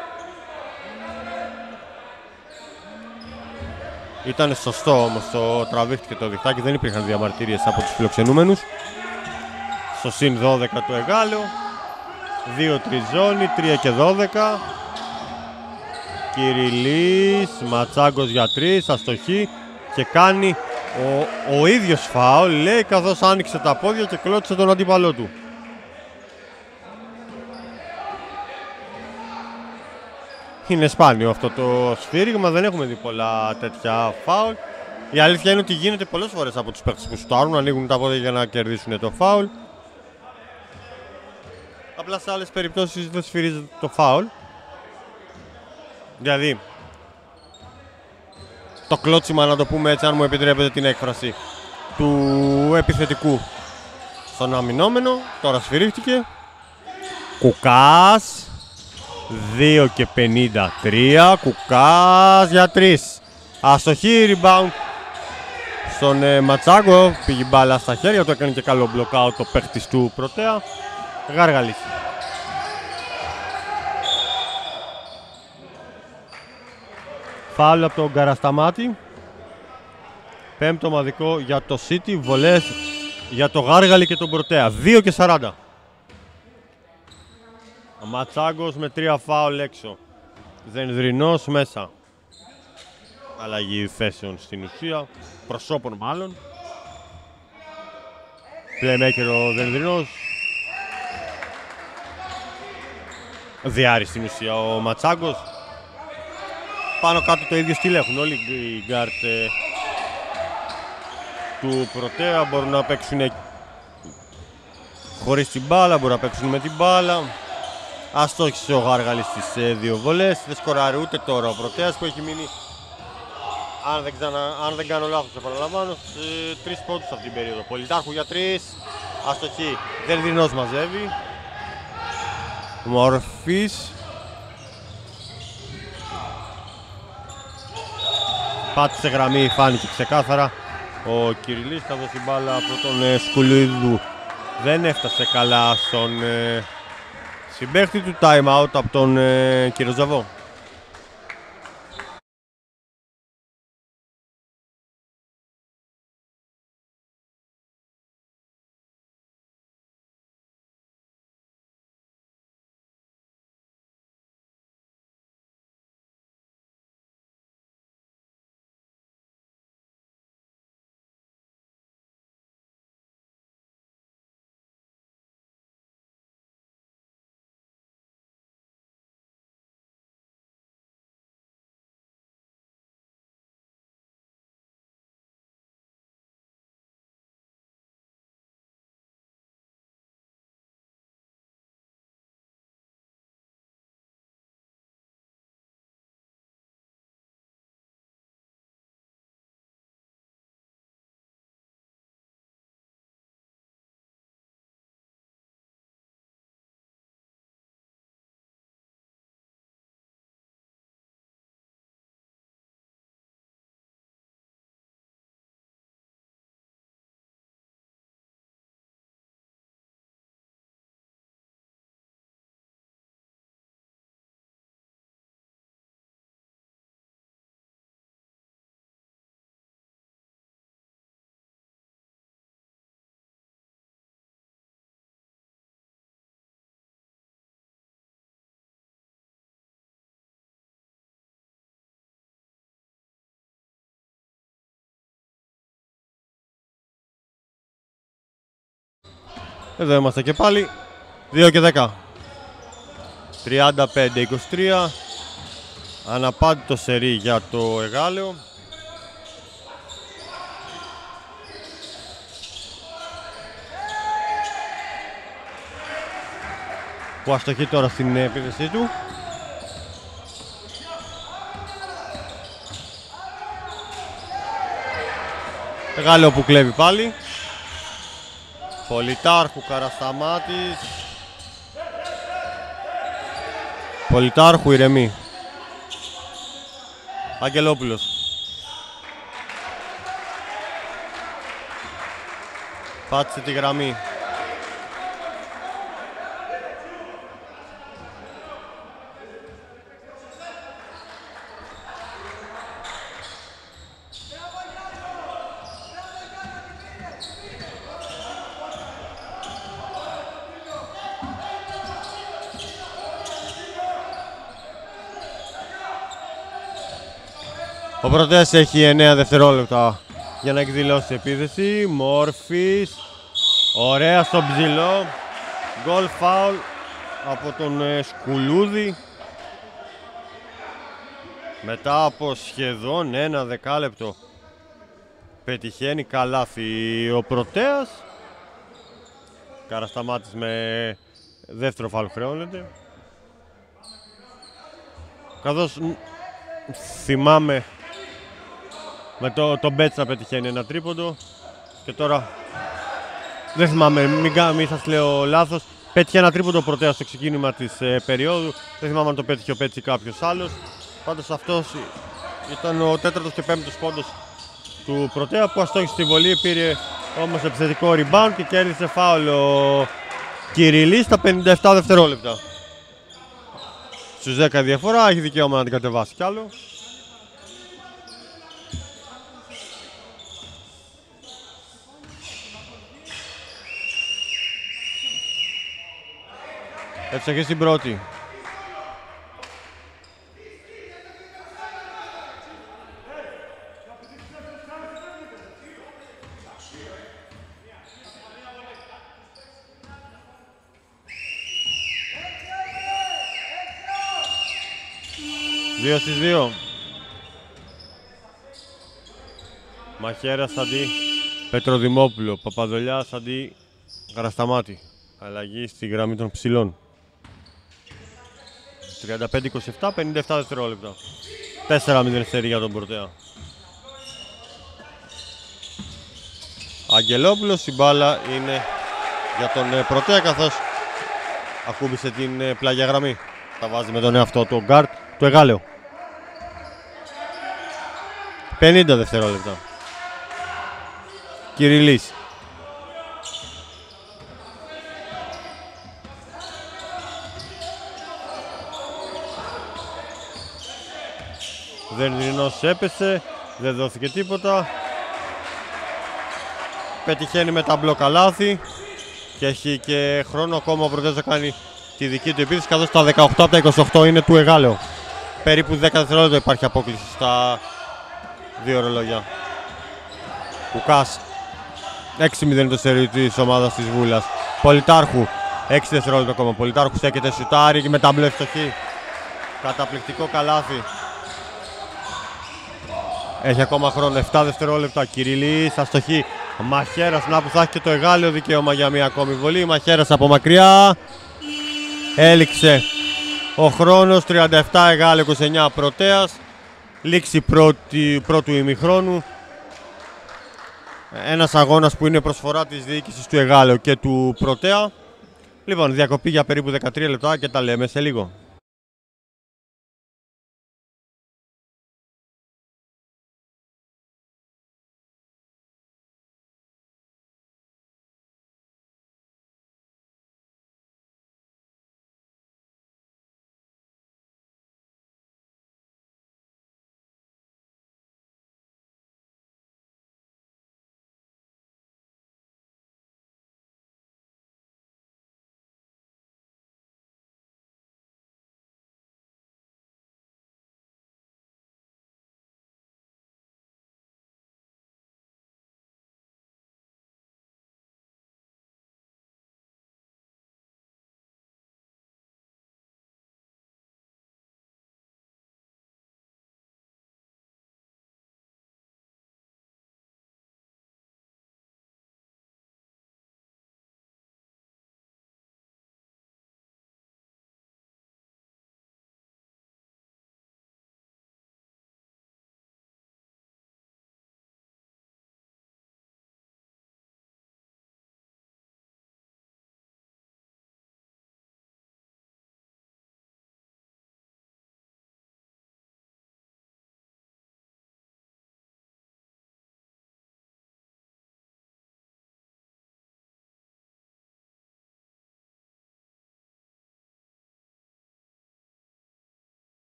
Ήταν σωστό όμως, το τραβήχτηκε το διχτάκι, δεν υπήρχαν διαμαρτυρίες από τους φιλοξενούμενους. Στο συν 12 του Εγάλεο. 2-3 ζώνη, 3 και 12. Κυριλής, Ματσάγκος για 3, αστοχή και κάνει ο ίδιος φάουλ, λέει, καθώς άνοιξε τα πόδια και κλώτησε τον αντίπαλό του. Είναι σπάνιο αυτό το σφύριγμα, δεν έχουμε δει πολλά τέτοια φάουλ. Η αλήθεια είναι ότι γίνεται πολλές φορές από τους παίκτες που σουτάρουν, ανοίγουν τα πόδια για να κερδίσουν το φάουλ. Απλά σε άλλες περιπτώσεις δεν σφυρίζεται το φάουλ. Δηλαδή, το κλώτσιμα, να το πούμε έτσι, αν μου επιτρέπετε την έκφραση, του επιθετικού στον αμυνόμενο, τώρα σφυρίχτηκε. Κουκάς. 2 και 53, Κουκάς για 3. Αστοχή, rebound στον Ματσάγκο, πήγε μπάλα στα χέρια του, έκανε και καλό blockout το παίχτης του Πρωτέα. Γάργαλης. Φάουλ από τον Καρασταμάτη. Πέμπτο ομαδικό για το City, βολές για το Γάργαλη και τον Πρωτέα. 2 και 40. Ο Ματσάγκος με 3 φάουλ έξω. Δενδρινός μέσα. Αλλαγή θέσεων στην ουσία. Προσώπων μάλλον. Playmaker ο Δενδρινός. Διάρρη στην ουσία ο Ματσάγκος. Πάνω κάτω το ίδιο στυλ έχουν όλοι οι γκάρτ του Πρωτέα. Μπορούν να παίξουν χωρίς την μπάλα, μπορούν να παίξουν με την μπάλα. Αστόχησε ο Γάργαλης στις 2 βολές. Δεν σκοράρει ούτε τώρα ο Πρωτέας που έχει μείνει, αν δεν κάνω λάθος, επαναλαμβάνω, 3 πόντους αυτήν την περίοδο. Πολιτάρχου για 3. Αστοχή. Δενδρινός μαζεύει. Μορφής. Πάτησε γραμμή, φάνηκε ξεκάθαρα ο Κυριλής, καθώς η μπάλα από τον Σκουλούδου δεν έφτασε καλά στον συμπαίχτη του. Time out από τον Κυριοζαβό. Εδώ είμαστε και πάλι. 2 και 10. 35-23. Αναπάντητο σερί για το Εγάλεο. Που αστοχεί τώρα στην επίθεσή του. Εγάλεο που κλέβει πάλι. Πολυτάρχου, Καρασταμάτης. Πολυτάρχου, ηρεμή. Αγγελόπουλος. Πάτησε τη γραμμή. Ο Πρωτέας έχει 9 δευτερόλεπτα για να εκδηλώσει επίθεση. Μόρφης, ωραία στο ψηλό. Γκολ φάουλ από τον Σκουλούδη. Μετά από σχεδόν 1 δεκάλεπτο πετυχαίνει καλάθι ο Πρωτέας. Καρασταμάτης με δεύτερο φάουλ χρεώνεται. Καθώς θυμάμαι με το Μπέτς να πετυχαίνει ένα τρίποντο και τώρα δεν θυμάμαι, μην σας λέω λάθος, πέτυχε ένα τρίποντο Πρωτέας στο ξεκίνημα της περίοδου, δεν θυμάμαι αν το πέτυχε ο Πέτς ή κάποιος άλλος, πάντως αυτός ήταν ο τέταρτος και πέμπτος πόντος του Πρωτέα που αστόχησε στη βολή, πήρε όμως επιθετικό rebound και κέρδισε φάουλ ο Κυριλής στα 57 δευτερόλεπτα. Στους 10 διαφορά, έχει δικαίωμα να την κατεβάσει κι άλλο. Έψαχε στην πρώτη. Δύο στις 2. Μαχαίρας αντί Πετροδημόπουλο. Παπαδολιάς αντί Καρασταμάτη. Αλλαγή στη γραμμή των ψηλών. 35-27, 57 δευτερόλεπτα. 4-0 σερί για τον Πρωτέα. Αγγελόπουλος, η μπάλα είναι για τον Πρωτέα καθώς ακούμπησε την πλάγια γραμμή. Θα βάζει με τον εαυτό του γκάρτ του Εγάλεο. 50 δευτερόλεπτα. Κυριλής. Δερνινός έπεσε, δεν δόθηκε τίποτα. Πετυχαίνει με τα μπλοκ καλάθι και έχει και χρόνο ακόμα ο Πρωτέας να κάνει τη δική του επίθεση, καθώς τα 18 από τα 28 είναι του Εγάλεο. Περίπου 10 δευτερόλεπτα υπάρχει απόκληση στα δύο ρολόγια. Κουκάς, 6-0 το σερί της ομάδας της Βούλας. Πολυτάρχου, 6 δευτερόλεπτα ακόμα. Πολυτάρχου στέκεται, σουτάρει και με ταμπλό ευστοχή. Καταπληκτικό καλάθι. Έχει ακόμα χρόνο, 7 δευτερόλεπτα. Κυριλής, αστοχή. Μαχαίρας, να που θα έχει και το Εγάλεο δικαίωμα για μία ακόμη βολή. Μαχαίρας από μακριά. Έληξε ο χρόνος, 37 Εγάλεο, 29 Πρωτέας. Λήξη πρώτου ημιχρόνου. Ένας αγώνας που είναι προσφορά της διοίκησης του Εγάλεο και του Πρωτέα. Λοιπόν, διακοπή για περίπου 13 λεπτά και τα λέμε σε λίγο.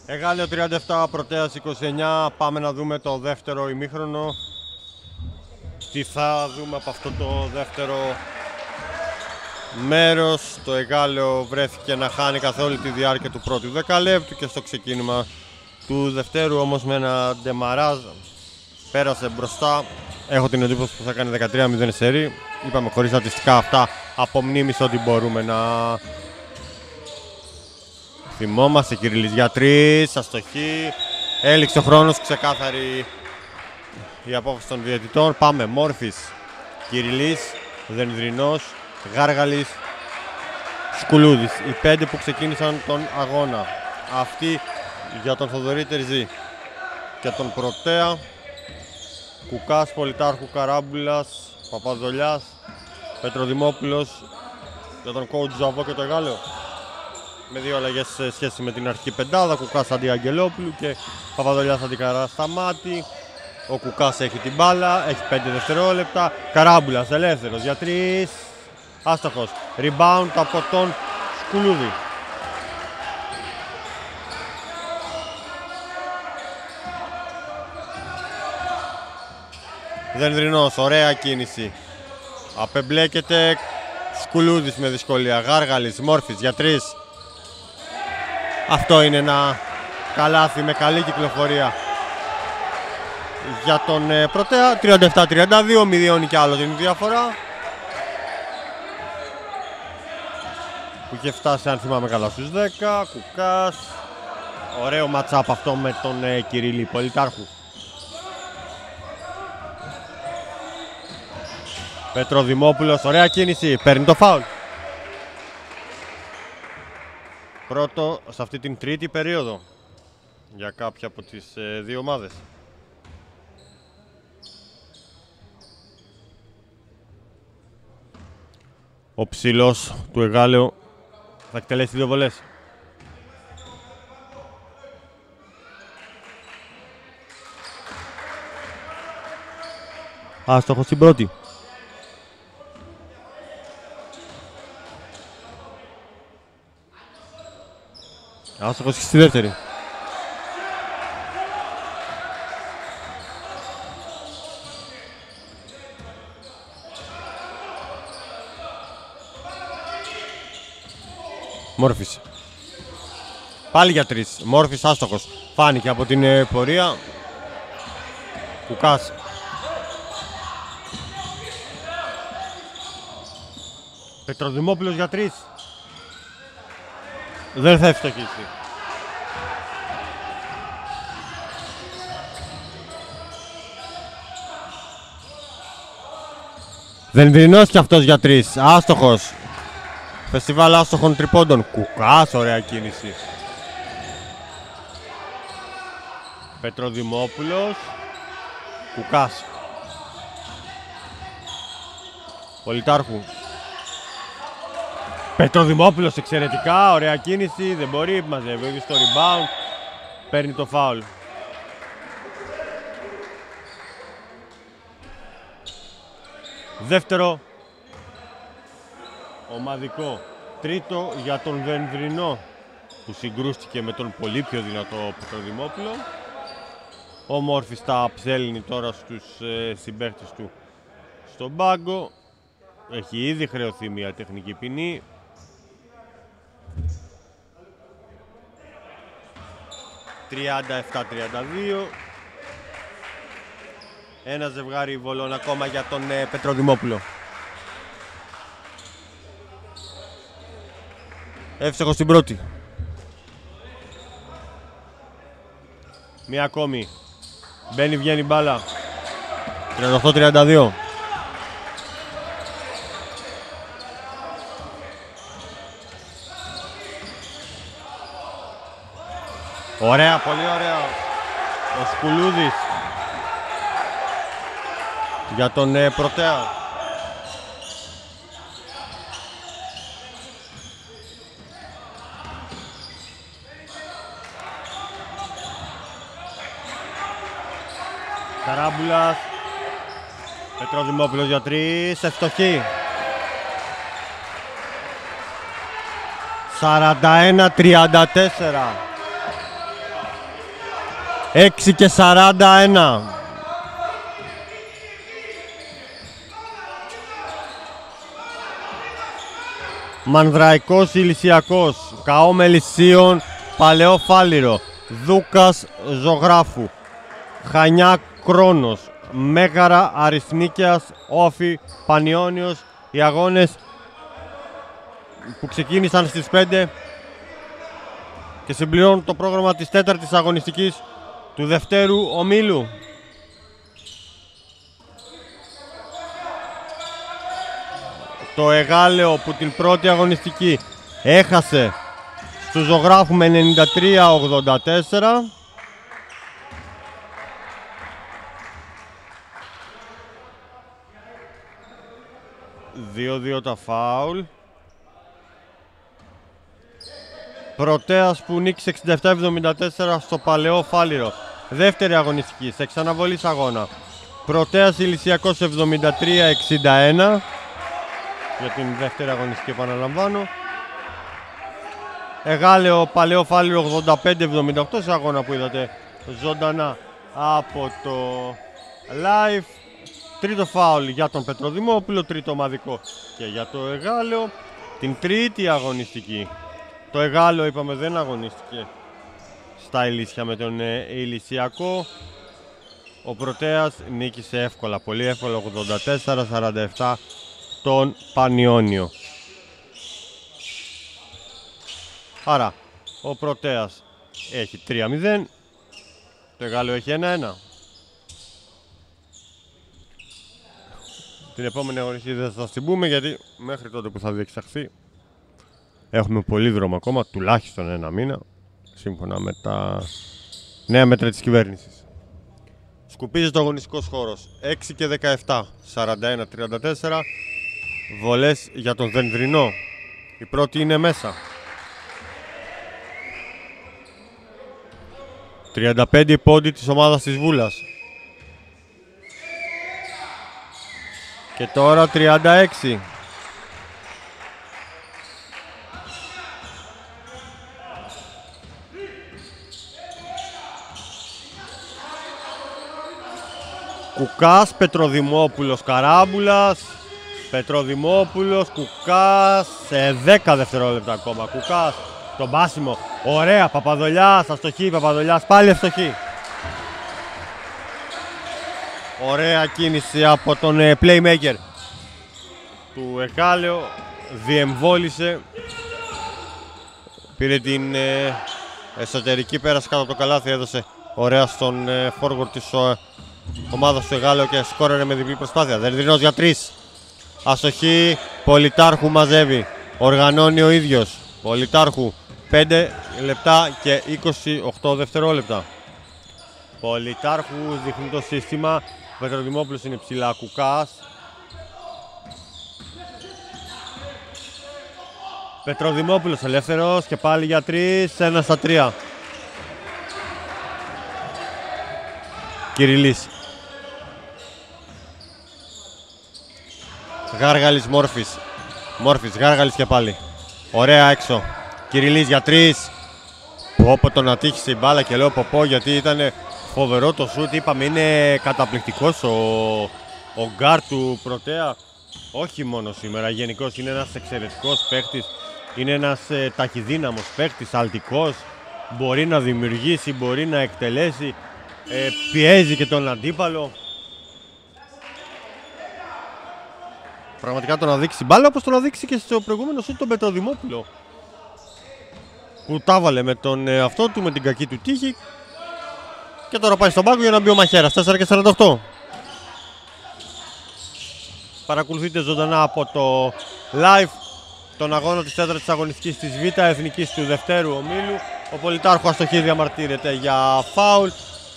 Εγάλεο 37, Πρωτέας 29. Πάμε να δούμε το δεύτερο ημίχρονο. Τι θα δούμε από αυτό το δεύτερο μέρος. Το Εγάλεο βρέθηκε να χάνει καθ' όλη τη διάρκεια του πρώτου δεκαλέπτου και στο ξεκίνημα του δευτέρου όμως με ένα ντεμαράζ πέρασε μπροστά. Έχω την εντύπωση που θα κάνει 13-0 σερί. Είπαμε χωρίς στατιστικά αυτά από μνήμης ότι μπορούμε να θυμόμαστε. Κυρίλης για 3, αστοχή. Έληξε ο χρόνος, ξεκάθαρη η απόφαση των διαιτητών. Πάμε, Μόρφης, Κυριλής, Δενδρινός, Γάργαλης, Σκουλούδης. Οι 5 που ξεκίνησαν τον αγώνα. Αυτοί για τον Θοδωρή Τερζή και τον Πρωτέα. Κουκάς, Πολιτάρχου, Καράμπουλας, Παπαδολιάς, Πετροδημόπουλος για τον coach Ζαβό και το Εγάλεο. Με 2 αλλαγές σε σχέση με την αρχική πεντάδα. Κουκάς αντί Αγγελόπουλου και Παπαδολιάς αντί Καρασταμάτη. Ο Κουκάς έχει την μπάλα, έχει 5 δευτερόλεπτα. Καράμπουλας ελεύθερος για 3. Άστοχος. Rebound από τον Σκουλούδη. Δενδρινός, ωραία κίνηση. Απεμπλέκεται Σκουλούδης με δυσκολία. Γάργαλης, Μόρφης για 3. Αυτό είναι ένα καλάθι με καλή κυκλοφορία για τον Πρωτέα. 37-32, μειώνει κι άλλο την διαφορά που είχε φτάσει, αν θυμάμαι καλά, στους 10. Κουκάς, ωραίο ματσάπ αυτό με τον Κυρίλη Πολιτάρχου. Πετροδημόπουλος, ωραία κίνηση, παίρνει το φάουλ. Πρώτο σε αυτή την τρίτη περίοδο για κάποια από τις δύο ομάδες. Ο ψηλός του Εγάλεου θα εκτελέσει 2 βολές. Άστοχος στην πρώτη. Άστοχος και στη δεύτερη. Μόρφης. Πάλι για 3. Μόρφης άστοχος. Φάνηκε από την πορεία. Κουκάς. Πετροδημόπουλος για 3. Δεν θα ευστοχίσει. Δενδρινός κι αυτός για 3. Άστοχος. Φεστιβάλ άστοχων τριπώντων. Κουκάς, ωραία κίνηση. Πετροδημόπουλος. Κουκάς. Πολιτάρχου. Πετροδημόπουλος εξαιρετικά, ωραία κίνηση. Δεν μπορεί, μαζεύει στο rebound. Παίρνει το φάουλ. Δεύτερο ομαδικό. Τρίτο για τον Δενδρινό που συγκρούστηκε με τον πολύ πιο δυνατό Πετροδημόπουλο. Ο Μόρφης τα ψέλνει τώρα στους συμπαίχτες του στον πάγκο. Έχει ήδη χρεωθεί μια τεχνική ποινή. 37-32. Ένα ζευγάρι βολών ακόμα για τον Πετροδημόπουλο. Εύστοχος στην πρώτη. Μία ακόμη. Μπαίνει, βγαίνει μπάλα. 38-32. Ωραία, πολύ ωραία. Ο Σκουλούδης για τον Πρωτέα. Καράμπουλας. Πετροδημόπουλος για 3. Ευστοχή. 41-34. 6 και 41. Μανδραϊκός Ηλυσιακός, ΚΑΟ Μελισσίων, Παλαιό Φάληρο, Δούκας Ζωγράφου, Χανιά Κρόνος, Μέγαρα Αριθνίκιας, Όφη Πανιώνιος. Οι αγώνες που ξεκίνησαν στις 5 και συμπληρώνουν το πρόγραμμα της 4ης αγωνιστικής του δευτέρου ομίλου. Το Εγάλεο που την πρώτη αγωνιστική έχασε στους Ζωγράφου με 93-84. Δύο τα φάουλ. Πρωτέας που νίκησε 67-74 στο Παλαιό Φάληρο. Δεύτερη αγωνιστική, σε ξαναβολής αγώνα. Πρωτέας Ηλυσιακός 73-61. Για την δεύτερη αγωνιστική επαναλαμβάνω. Εγάλεο Παλαιό Φάληρο 85-78 σε αγώνα που είδατε ζωντανά από το live. Τρίτο φάουλ για τον Πετροδημόπουλο, τρίτο ομαδικό και για το Εγάλεο. Την τρίτη αγωνιστική. Το Εγάλεο είπαμε δεν αγωνίστηκε στα Ηλίσια με τον Ηλυσιακό. Ο Πρωτέας νίκησε εύκολα, πολύ εύκολα, 84-47 τον Πανιώνιο. Άρα ο Πρωτέας έχει 3-0, το Εγάλεο έχει 1-1. Την επόμενη αγωνιστική δεν θα την πούμε γιατί μέχρι τότε που θα διεξαχθεί έχουμε πολύ δρόμο ακόμα, τουλάχιστον ένα μήνα, σύμφωνα με τα νέα μέτρα της κυβέρνησης. Σκουπίζεται ο αγωνιστικός χώρος, 6 και 17, 41-34, βολές για τον Δενδρινό. Η πρώτη είναι μέσα. 35 πόντι της ομάδας της Βούλας. Και τώρα 36. Κουκάς, Πετροδημόπουλος, Καράμπουλας. Πετροδημόπουλος, Κουκάς, σε 10 δευτερόλεπτα ακόμα. Κουκάς, το μπάσιμο, ωραία, Παπαδολιάς, αστοχή, Παπαδολιάς, πάλι αστοχή. Ωραία κίνηση από τον playmaker του Εγάλεο, διεμβόλησε, πήρε την εσωτερική πέραση κάτω από το καλάθι, έδωσε ωραία στον forward της ομάδας του Εγάλεο και σκόρερε με διπλή προσπάθεια. Δενδρινός για 3, αστοχή, Πολιτάρχου μαζεύει, οργανώνει ο ίδιος, Πολιτάρχου 5 λεπτά και 28 δευτερόλεπτα. Πολιτάρχου δείχνει το σύστημα, Πετροδημόπουλος είναι ψηλά, Κουκάς. Πετροδημόπουλος ελεύθερος και πάλι για 3, 1 στα 3. Κυριλής. Γάργαλης, Μόρφης. Μόρφης, Γάργαλης και πάλι. Ωραία έξω. Κυριλής για 3. Πω τον ατύχησε η μπάλα και λέω πω γιατί ήταν φοβερό το σούτ. Είπαμε είναι καταπληκτικός ο γκάρ του Πρωτέα. Όχι μόνο σήμερα, γενικώς είναι ένας εξαιρετικός παίκτης. Είναι ένας ταχυδύναμος παίκτης, αλτικός. Μπορεί να δημιουργήσει, μπορεί να εκτελέσει. Πιέζει και τον αντίπαλο. Πραγματικά τον αδείξει μπάλα, όπως τον αδείξει και στο προηγούμενο σούτ τον Πετροδημόπουλο. Που τα βάλε με τον αυτό του, με την κακή του τύχη. Και τώρα πάει στον πάγκο για να μπει ο Μαχαίρας, 4 και 48. Παρακολουθείτε ζωντανά από το live τον αγώνα της 4ης αγωνιστικής της Β' Εθνικής του δευτέρου ομίλου. Ο Πολιτάρχου αστοχή διαμαρτύρεται για φάουλ.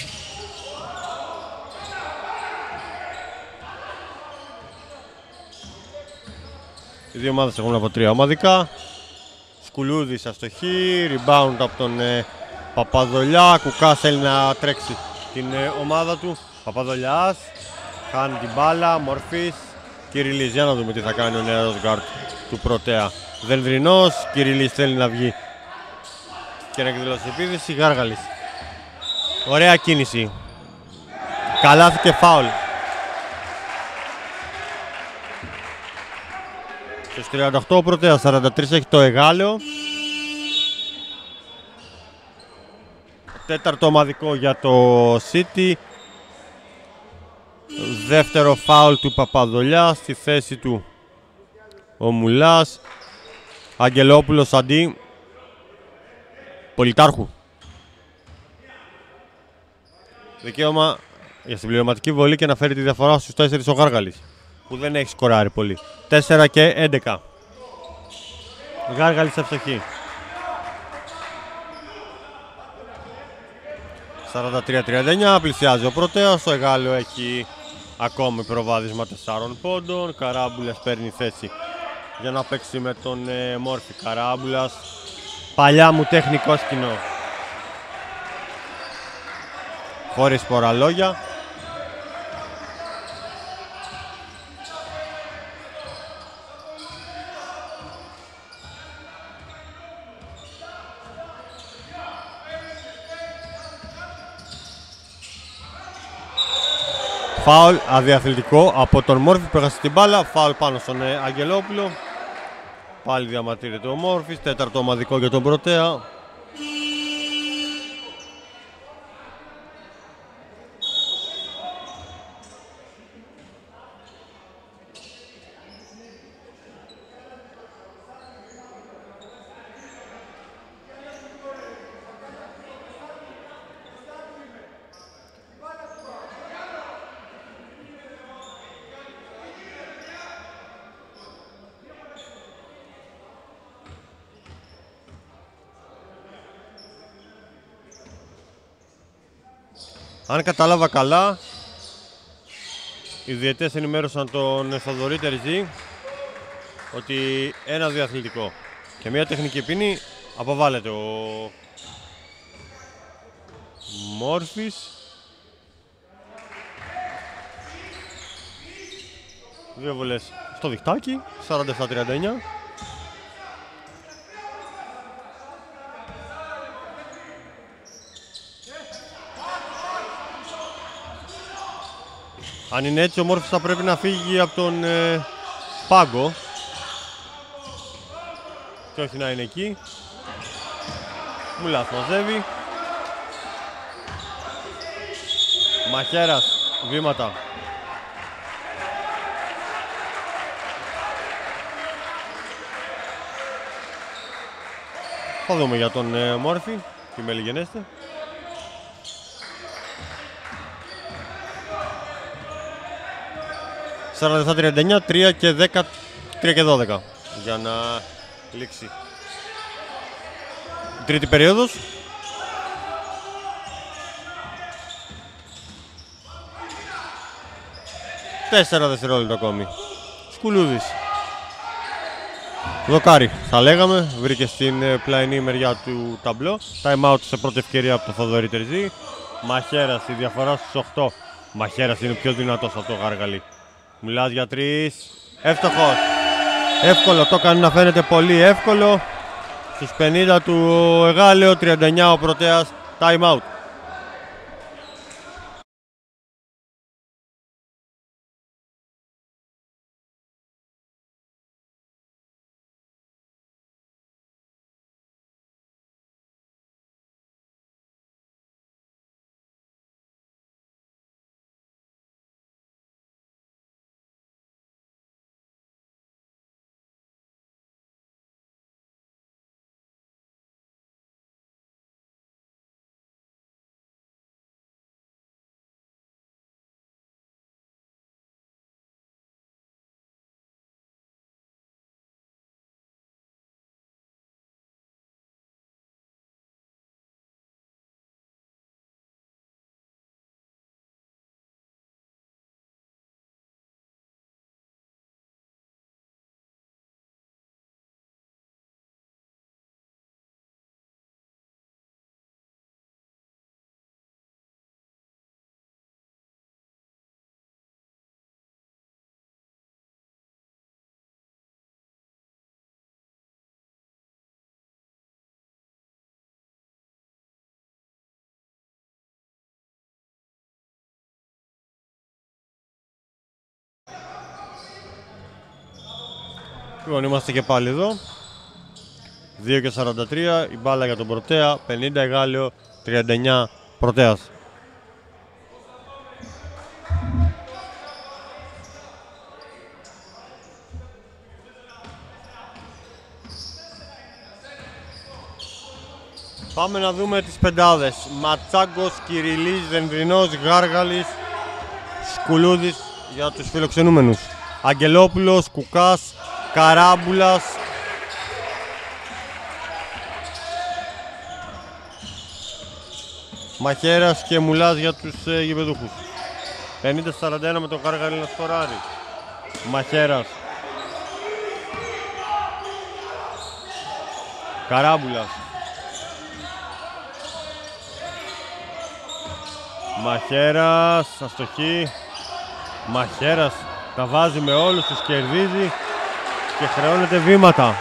Οι δύο ομάδες έχουν από 3 ομαδικά. Σκουλούδης αστοχή, rebound από τον Παπαδολιά. Κουκάς θέλει να τρέξει την ομάδα του. Παπαδολιάς χάνει την μπάλα, Μορφής. Κυριλής, για να δούμε τι θα κάνει ο νέος γκάρτ του Πρωτέα. Δενδρινός, Κυριλής θέλει να βγει και να εκδηλώσει επίδεση. Γάργαλης Ωραία κίνηση. Καλάθι και φάουλ. Στους 38 ο Πρωτέας, 43 έχει το Εγάλεο. Τέταρτο ομαδικό για το City. Δεύτερο φάουλ του Παπαδολιά, στη θέση του ο Μουλάς. Αγγελόπουλος αντί Πολυτάρχου. Δικαίωμα για συμπληρωματική βολή και να φέρει τη διαφορά στους 4 ο Γάργαλης, που δεν έχει σκοράρει πολύ. 4 και 11. Γάργαλης ευστοχή. 43-39, πλησιάζει ο Πρωτέας. Ο Εγάλεο έχει ακόμη προβάδισμα 4 πόντων. Καράμπουλας παίρνει θέση για να παίξει με τον Μόρφη. Καράμπουλας, παλιά μου τεχνικό σκηνό. Χωρίς πολλά λόγια. Φάουλ αδιαθλητικό από τον Μόρφη που έχασε την μπάλα. Φάουλ πάνω στον Αγγελόπουλο. Πάλι διαμαρτύρεται ο Μόρφης. Τέταρτο ομαδικό για τον Πρωτέα. Αν κατάλαβα καλά, οι διαιτές ενημέρωσαν τον Θοδωρή Τερζή ότι ένα διαθλητικό και μια τεχνική ποινή. Αποβάλλεται ο Μόρφης. Δύο βολές στο διχτάκι, 47-39. Αν είναι έτσι, ο Μόρφης θα πρέπει να φύγει από τον πάγκο και όχι να είναι εκεί. Μουλάς μαζεύει. Μαχαίρας, βήματα. Θα δούμε για τον Μόρφη, τι μέλη γενέστε. «47-39, 3 και 10, 3 και 12 για να λήξει η τρίτη περίοδος. Τέσσερα δευτερόλεπτα ακόμη. Σκουλούδης. Δοκάρι θα λέγαμε, βρήκε στην πλαϊνή μεριά του ταμπλό. Time out σε πρώτη ευκαιρία από το Θοδωρή Τερζή. Μαχαίρας, η διαφορά στους 8. Μαχαίρας είναι πιο δυνατός από το Γάργαλη. Μουλάς για 3. Εύστοχος. Εύκολο, το έκανε να φαίνεται πολύ εύκολο. Στους 50 του Εγάλεο, 39 ο Πρωτέας. Time out. Λοιπόν, είμαστε και πάλι εδώ. 2 και 43, η μπάλα για τον Πρωτέα, 50 Εγάλεο, 39 Πρωτέας. Πάμε να δούμε τις πεντάδες. Ματσάγκος, Κυριλής, Δενδρινός, Γάργαλης, Σκουλούδης για τους φιλοξενούμενους. Αγγελόπουλος, Κουκάς, Καράμπουλας, Μαχαίρας και Μουλάς για τους γηπεδούχους. 50-41 με τον Γάργαλη να σκοράρει. Μαχαίρας, Καράμπουλας, Μαχαίρας, αστοχή. Μαχαίρας τα βάζει με όλους, τους κερδίζει και χρεώνεται βήματα.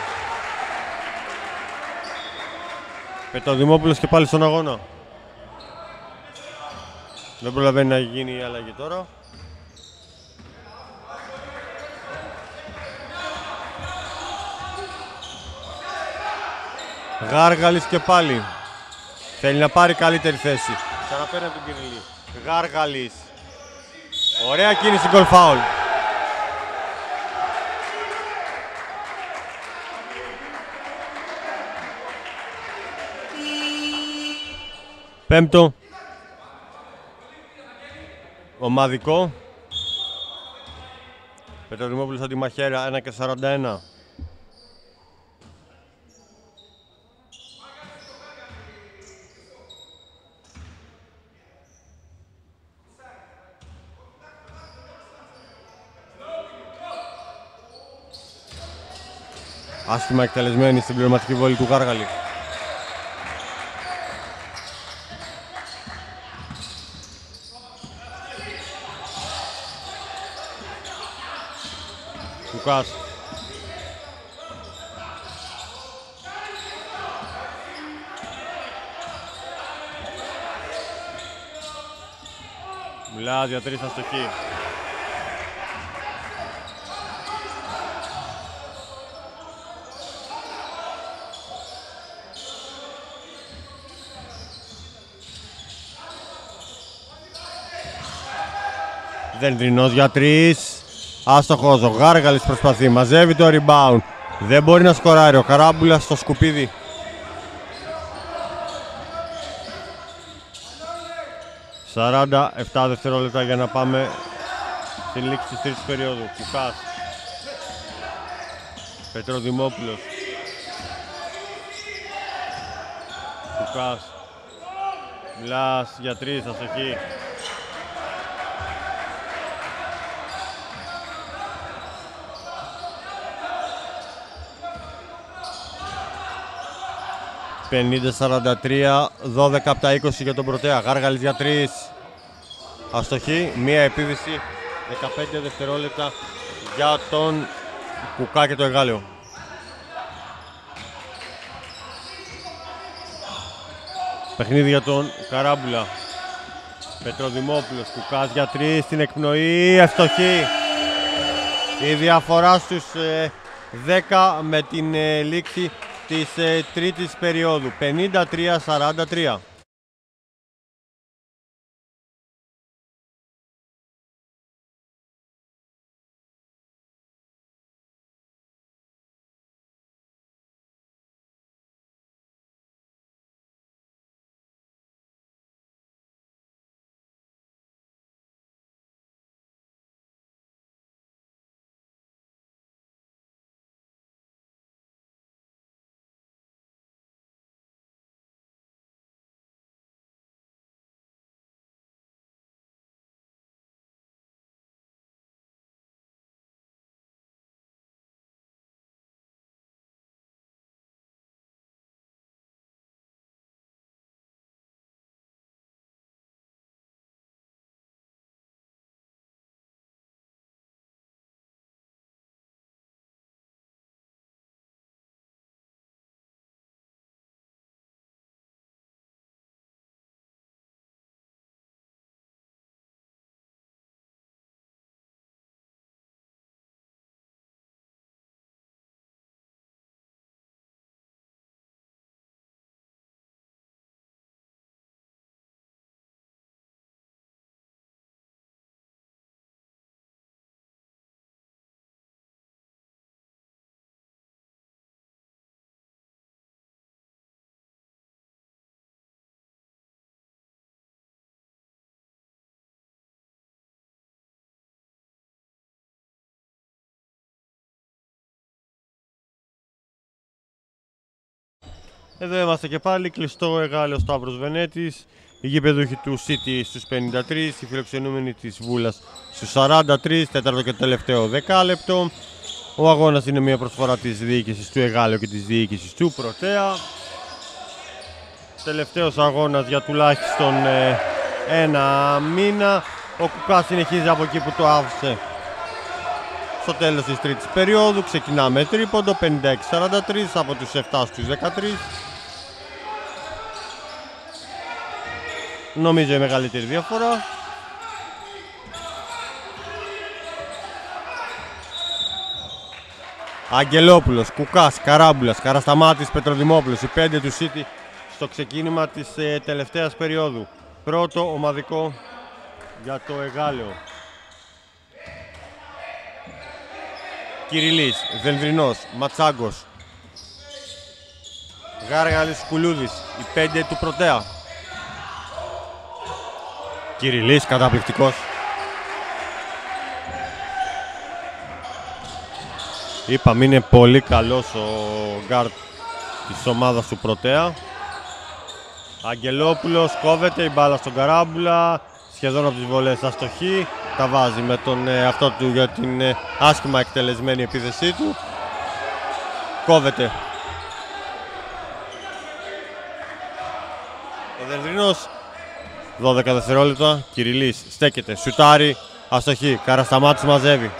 Πετροδημόπουλος και πάλι στον αγώνα. Δεν προλαβαίνει να γίνει η αλλαγή τώρα. Γάργαλης και πάλι. Θέλει να πάρει καλύτερη θέση. Ξαναπαίρνει από τον Κυριλή. Γάργαλης. Ωραία κίνηση, γκολ φάουλ. Πέμπτο. Ομαδικό. Πετροδημόπουλος από τη Μαχαίρα, 1 και 41. Άσχημα εκτελεσμένη στην πληρωματική βόλη του Γάργαλη. Κουκάς. Μιλάς για 3 αστοχή. Δενδρινός για 3. Άστοχος, ο Γάργαλης προσπαθεί, μαζεύει το rebound. Δεν μπορεί να σκοράρει, ο Καράμπουλας στο σκουπίδι. Σαράντα 7 δευτερόλεπτα για να πάμε στην λήξη της τρίτης περίοδου. Κουκάς. Πετροδημόπουλος. Κουκάς. Μιλάς για 3, αστοχή. «50-43, 12 από τα 20 για τον Πρωτέα. Γάργαλης για 3. Αστοχή, μία επίδυση, 15 δευτερόλεπτα για τον Κουκά και το Εγάλεο. Παιχνίδι για τον Καράμπουλα. Πετροδημόπουλος, Κουκάς για 3, στην εκπνοή, αστοχή. Η διαφορά στους 10 με την λήξη της τρίτης περίοδου, 53-43. Εδώ είμαστε και πάλι, κλειστό Εγάλεο Σταύρος Βενέτης. Οι γηπεδούχοι του City στους 53, οι φιλοξενούμενοι της Βούλας στους 43, τέταρτο και τελευταίο δεκάλεπτο. Ο αγώνας είναι μια προσφορά της διοίκησης του Εγάλεου και της διοίκησης του Πρωτέα. Τελευταίος αγώνας για τουλάχιστον ένα μήνα. Ο Κουκάς συνεχίζει από εκεί που το άφησε στο τέλος της τρίτης περίοδου. Ξεκινάμε τρίποντο, 56-43 από τους 7 στους 13. Νομίζω η μεγαλύτερη διαφορά. Αγγελόπουλος, Κουκάς, Καράμπουλας, Καρασταμάτης, Πετροδημόπουλος, οι 5 του City στο ξεκίνημα της τελευταίας περίοδου. Πρώτο ομαδικό για το Εγάλεο. Κυριλής, Δενδρινός, Ματσάγκος, Γάργαλης, Κουλούδης, οι 5 του Πρωτέα. Κυριλής, καταπληκτικός. Είπαμε, είναι πολύ καλός ο γκάρτ της ομάδας του Πρωτέα. Αγγελόπουλος, κόβεται η μπάλα στον Καράμπουλα, σχεδόν από τις βολές αστοχή. Τα βάζει με τον αυτό του για την άσχημα εκτελεσμένη επίθεσή του. Κόβεται. Ο Δενδρινός, 12 δευτερόλεπτα, Κυριλής στέκεται, σουτάρει, αστοχή, Καρασταμάτης μαζεύει.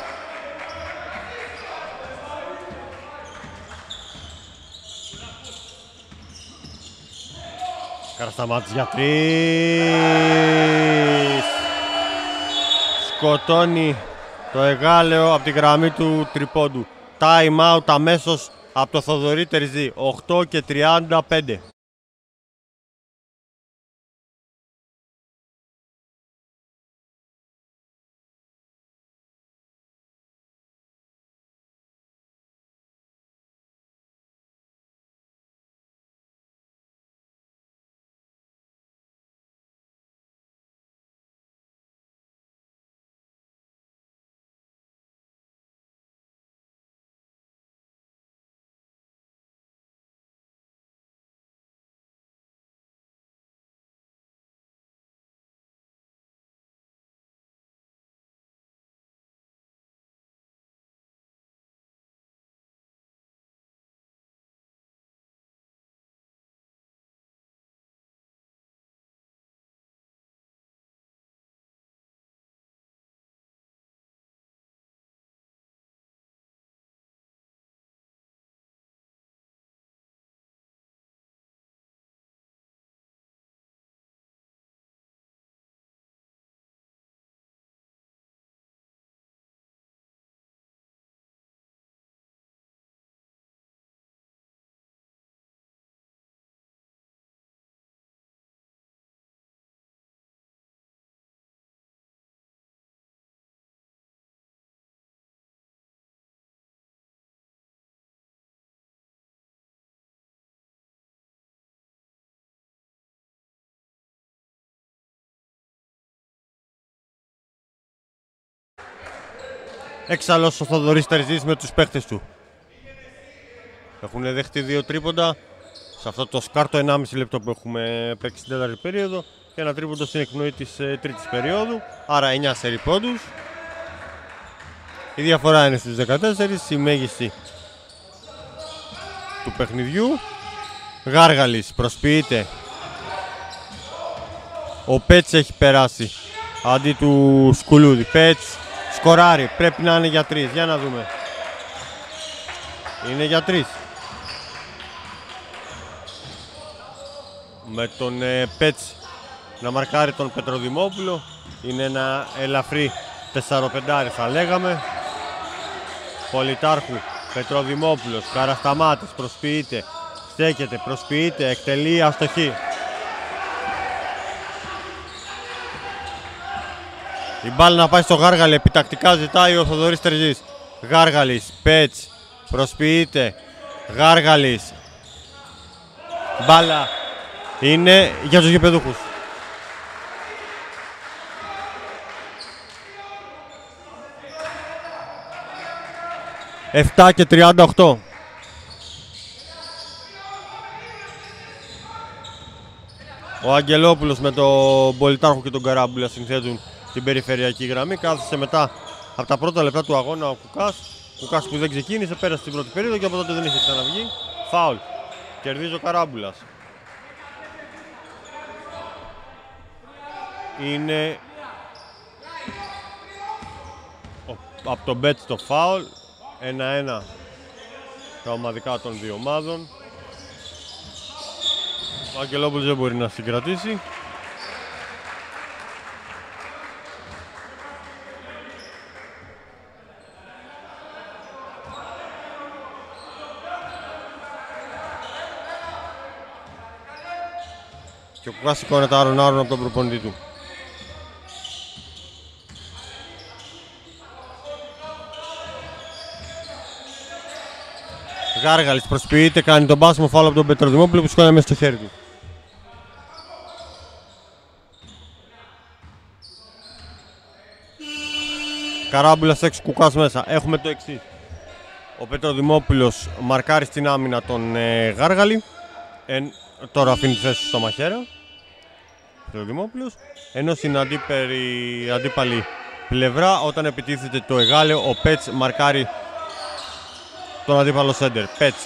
Καρασταμάτης για 3. Σκοτώνει το Εγάλεο από τη γραμμή του τριπόντου. Time out αμέσως από το Θοδωρή Τερζή, 8 και 35. Έξαλλος ο Θοδωρής Τερζής με τους παίχτες του. Έχουν δεχτεί 2 τρίποντα σε αυτό το σκάρτο 1,5 λεπτό που έχουμε παίξει στην τέταρτη περίοδο και ένα τρίποντο στην εκπνοή της τρίτης περίοδου, άρα 9 σερί πόντους. Η διαφορά είναι στους 14, η μέγιστη του παιχνιδιού. Γάργαλης προσποιείται. Ο Πέτς έχει περάσει αντί του Σκουλούδη. Πέτς σκοράρει, πρέπει να είναι για 3, για να δούμε. Είναι για 3. Με τον Πέτς να μαρκάρει τον Πετροδημόπουλο. Είναι ένα ελαφρύ 4-5 θα λέγαμε. Πολυτάρχου, Πετροδημόπουλος, Καρασταμάτης, προσποιείται, στέκεται, προσποιείται, εκτελεί, αστοχή. Η μπάλα να πάει στο Γάργαλη, επιτακτικά ζητάει ο Θοδωρής Τερζής. Γάργαλης, Πέτς, προσποιείται, Γάργαλης. Μπάλα είναι για τους γηπεδούχους. 7 και 38. Ο Αγγελόπουλος με τον Πολιτάρχο και τον Καράμπουλα συνθέτουν την περιφερειακή γραμμή. Κάθισε μετά από τα πρώτα λεπτά του αγώνα ο Κουκάς. Κουκάς που δεν ξεκίνησε, πέρασε την πρώτη περίοδο και από τότε δεν είχε ξαναβγεί. Φάουλ. Κερδίζει ο Καράμπουλας. Είναι από τον Μπέτ στο φάουλ. 1-1 τα ομαδικά των δύο ομάδων. Ο Αγγελόπουλος δεν μπορεί να συγκρατήσει. Και ο Κουκάς σηκώνεται άρον-άρον από τον προπονητή του. Γάργαλης προσποιείται, κάνει τον πάσιμο φάουλ από τον Πετροδημόπουλο που σηκώνει μέσα στο χέρι του. Καράμπουλας έξω, Κουκάς μέσα. Έχουμε το εξής. Ο Πετροδημόπουλος μαρκάρει στην άμυνα τον Γάργαλη. Τώρα αφήνει τη θέση στο μαχαίρα. Πετροδημόπουλος. Ενώ στην αντίπαλη πλευρά, όταν επιτίθεται το Εγάλεο, ο Πέτς μαρκάρει τον αντίπαλο σέντερ. Πέτς.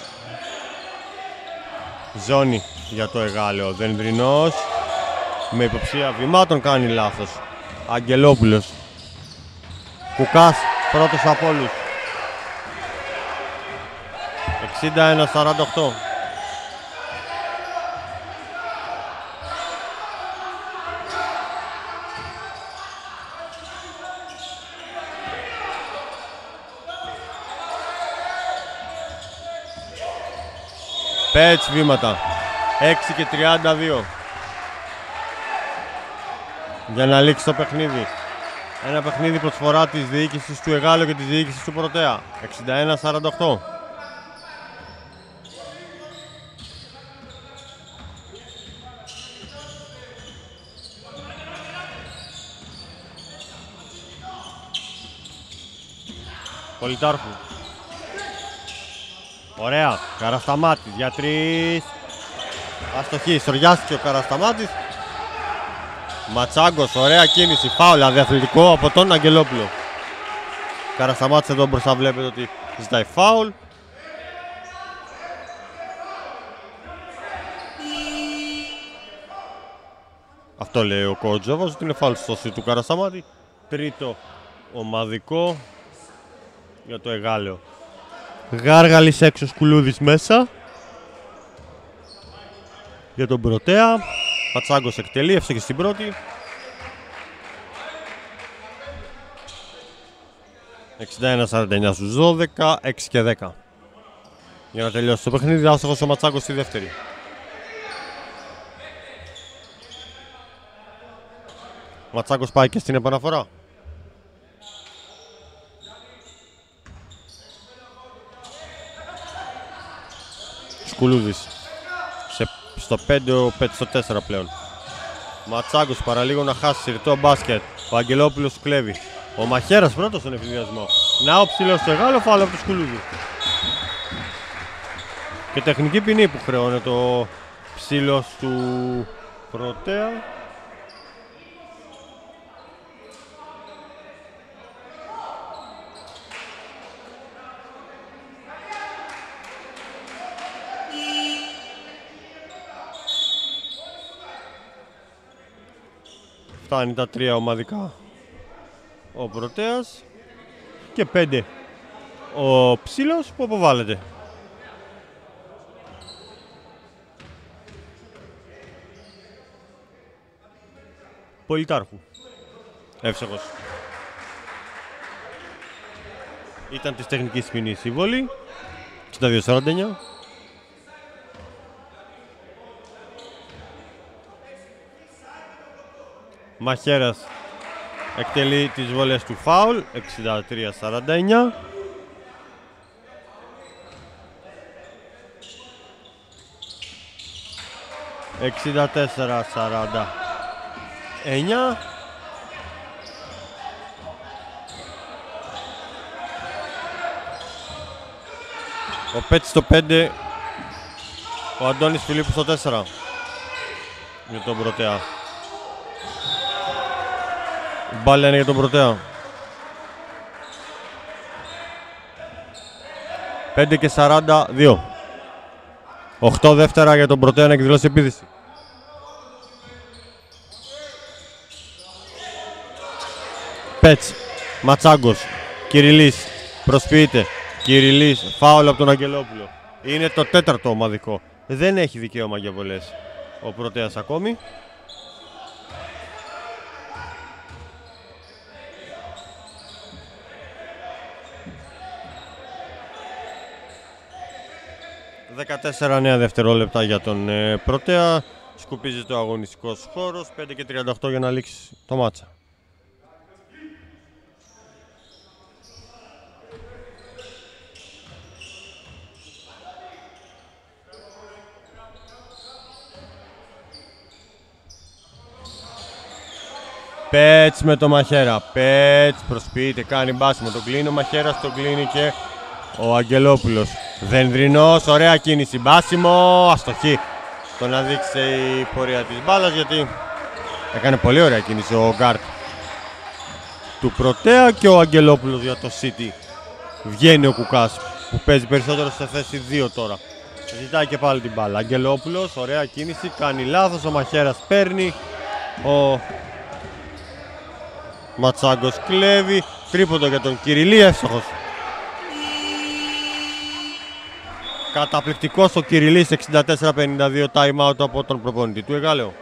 Ζώνη για το Εγάλεο. Δενδρινός. Με υποψία βημάτων κάνει λάθος. Αγγελόπουλος. Κουκάς πρώτος από όλους. 61-48. Πέτς βήματα. 6 και 32. Για να λήξει το παιχνίδι. Ένα παιχνίδι προσφορά της διοίκησης του Εγάλεο και της διοίκησης του Πρωτέα. 61-48. Πολιτάρχου. Ωραία. Καρασταμάτης για 3. Αστοχή. Σοριάστηκε ο Καρασταμάτης. Ματσάγκος. Ωραία κίνηση. Φάουλ αδιαθλητικό από τον Αγγελόπουλο. Καρασταμάτης εδώ μπροστά βλέπετε ότι ζητάει φάουλ. Αυτό λέει ο Κότζοβος ότι είναι φάουλ στο σύρ του Καρασταμάτη. Τρίτο ομαδικό για το Εγάλεο. Γάργαλης έξω, Σκουλούδης μέσα. Για τον Πρωτέα. Ματσάγκος εκτελεί, έφτασε και στην πρώτη. 61-49 στους 12, 6 και 10. Για να τελειώσει το παιχνίδι, άστοχος ο Ματσάγκος στη δεύτερη. Ο Ματσάγκος πάει και στην επαναφορά. Σκουλούδης. Στο 5, ο Πέτς στο 4 πλέον. Ματσάγκος παραλίγο να χάσει συρτό μπάσκετ. Ο Αγγελόπουλος κλέβει. Ο Μαχαίρας πρώτος στον εφηδιασμό. Να ο ψηλός στο Εγάλεο, φάουλ από το Σκουλούδη. Και τεχνική ποινή που χρεώνεται ο ψηλός του Πρωτέα. Φτάνει τα 3 ομαδικά ο Πρωτέας και 5 ο Ψήλος που αποβάλλεται. Πολιτάρχου. Εύσοχος. Ήταν της τεχνικής ποινής η βολή. 62-49. Μαχαίρας εκτελεί τις βολές του φάουλ. 63-49. ...64-49... Ο Πέτς στο 5, ο Αντώνης Φιλίππου στο 4. για τον Πρωτέα. Η μπάλα είναι για τον Πρωτέα. 5 και 42. 8 δεύτερα για τον Πρωτέα να εκδηλώσει επίθεση. Πέτς, Ματσάγκος, Κυριλής, προσποιείται. Κυριλής, φάουλ από τον Αγγελόπουλο. Είναι το τέταρτο ομαδικό. Δεν έχει δικαίωμα για βολές ο Πρωτέας ακόμη. «14 νέα δευτερόλεπτα για τον Πρωτέα. Σκουπίζεται ο αγωνιστικός χώρος. 5 και 38 για να λήξει το μάτσα. Πέτς με το Μαχέρα. Πέτς προσποιείται, κάνει μπάσιμο. Τον κλείνει ο Μαχέρας, τον κλείνει και ο Αγγελόπουλος. Δενδρινός, ωραία κίνηση. Μπάσιμο, αστοχή. Τον αδείξε η πορεία της μπάλας γιατί έκανε πολύ ωραία κίνηση ο γκάρτ του Πρωτέα και ο Αγγελόπουλος για το City. Βγαίνει ο Κουκάς που παίζει περισσότερο σε θέση 2 τώρα. Ζητάει και πάλι την μπάλα. Αγγελόπουλος, ωραία κίνηση, κάνει λάθος. Ο Μαχέρας παίρνει. Ο Ματσάγκος κλέβει. Τρίποντο για τον Κυριλή, εύστοχος. Καταπληκτικός ο Κυριλής, 64-52 time out από τον προπονητή του Εγάλεο.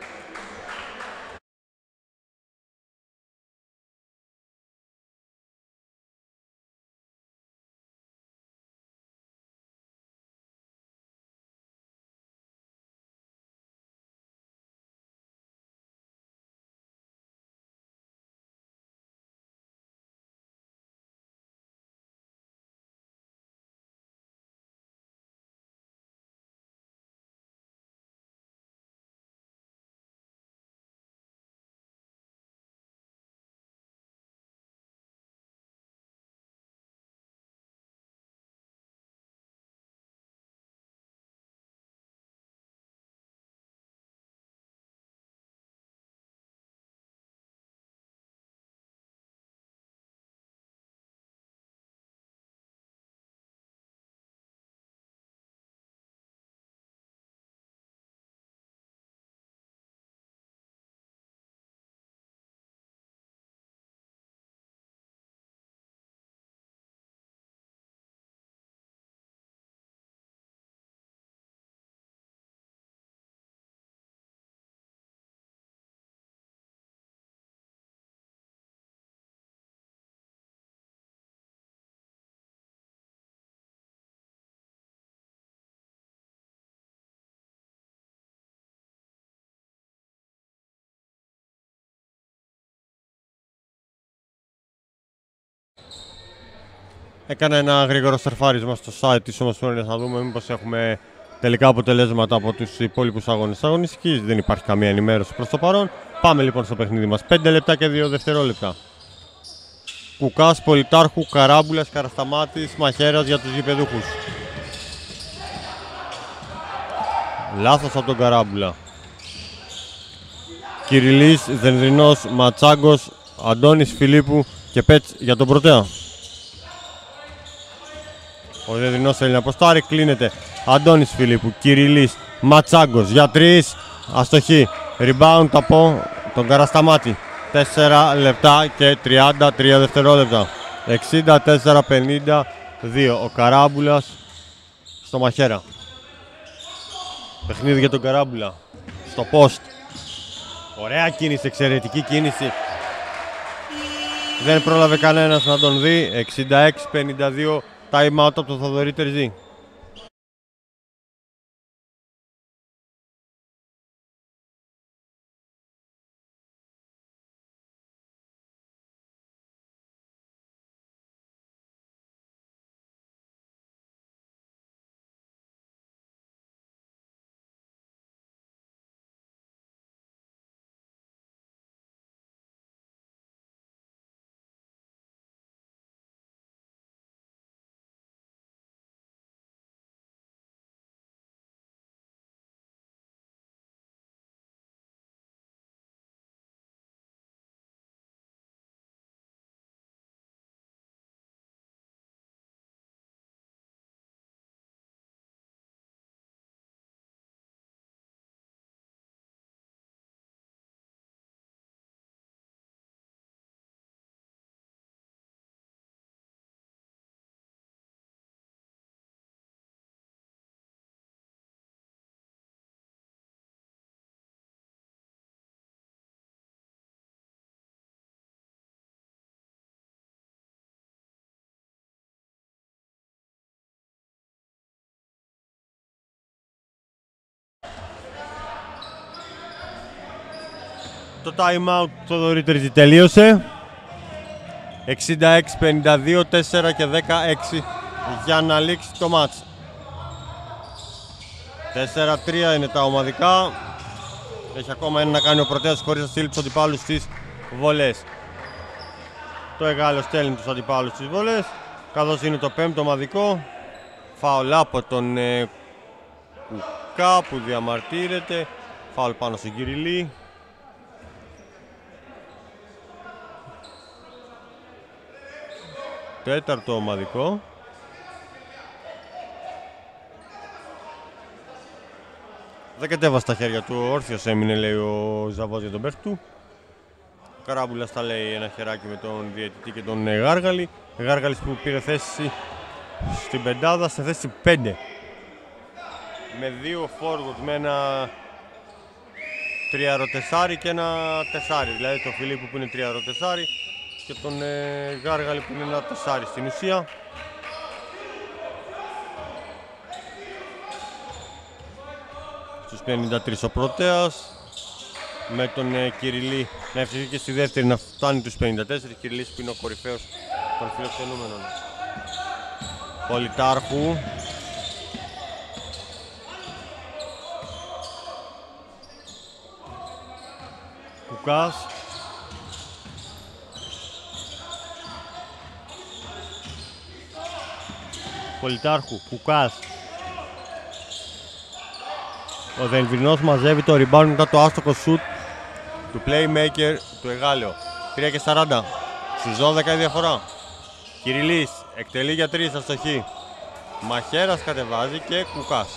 Έκανα ένα γρήγορο σερφάρισμα στο site της Ομοσπονδίας να δούμε μήπως έχουμε τελικά αποτελέσματα από τους υπόλοιπους αγώνες αγωνιστικής. Δεν υπάρχει καμία ενημέρωση προς το παρόν. Πάμε λοιπόν στο παιχνίδι μας. 5 λεπτά και 2 δευτερόλεπτα. Κουκάς, Πολιτάρχου, Καράμπουλας, Καρασταμάτης, Μαχέρας για τους γηπεδούχους. Λάθος από τον Καράμπουλα. Κυριλής, Δενδρινός, Ματσάγκος, Αντώνης Φιλίππου και Πέτς για τον Πρωτέα. Ο Δενδρινός θέλει να αποστάρει, κλείνεται. Αντώνης Φιλίππου, Κυριλής, Ματσάγκος για 3, αστοχή. Rebound από τον Καρασταμάτη. 4 λεπτά και 33 δευτερόλεπτα. 64-52. Ο Καράμπουλας στο Μαχέρα. Παιχνίδι για τον Καράμπουλα. Στο post. Ωραία κίνηση, εξαιρετική κίνηση. Δεν πρόλαβε κανένας να τον δει. 66-52 time out από τον Θοδωρή Τερζή. Το time out του Θοδωρή τελείωσε. 66-52, 4 και 16 για να λήξει το μάτς. 4-3 είναι τα ομαδικά. Έχει ακόμα ένα να κάνει ο Πρωτέας χωρίς να στείλει τους αντιπάλους στις βολές. Το Εγάλεο στέλνει τους αντιπάλους στις βολές, καθώς είναι το 5ο ομαδικό. Φάουλ από τον Κουκά που διαμαρτύρεται. Φάουλ πάνω στον Κυριλή. Τέταρτο ομαδικό. Δεν κατέβασε τα χέρια του, όρθιος έμεινε, λέει ο Ζαβός για τον παίχτη του. Ο Καράμπουλας τα λέει ένα χεράκι με τον διαιτητή και τον Γάργαλη. Γάργαλης που πήρε θέση στην πεντάδα, σε θέση 5. Με 2 forward, με ένα τριαροτεσάρι και ένα τεσάρι. Δηλαδή τον Φιλίππου που είναι τριαροτεσάρι και τον Γάργαλη που είναι ένα τεσάρι στην ουσία. Στους 53 ο Πρωτέας, με τον Κυριλή να ευθυνθεί και στη δεύτερη να φτάνει τους 54. Κυριλής που είναι ο κορυφαίος των φιλοξενούμενων. Πολυτάρχου. Κουκάς. Πολυτάρχου, Κουκάς. Ο Δελβινός μαζεύει το rebound μετά το άστοχο shoot του playmaker του Εγάλεο. 3 και 40. Στους 12 η διαφορά. Κυριλής εκτελεί για 3 αστοχή. Μαχέρας κατεβάζει και Κουκάς.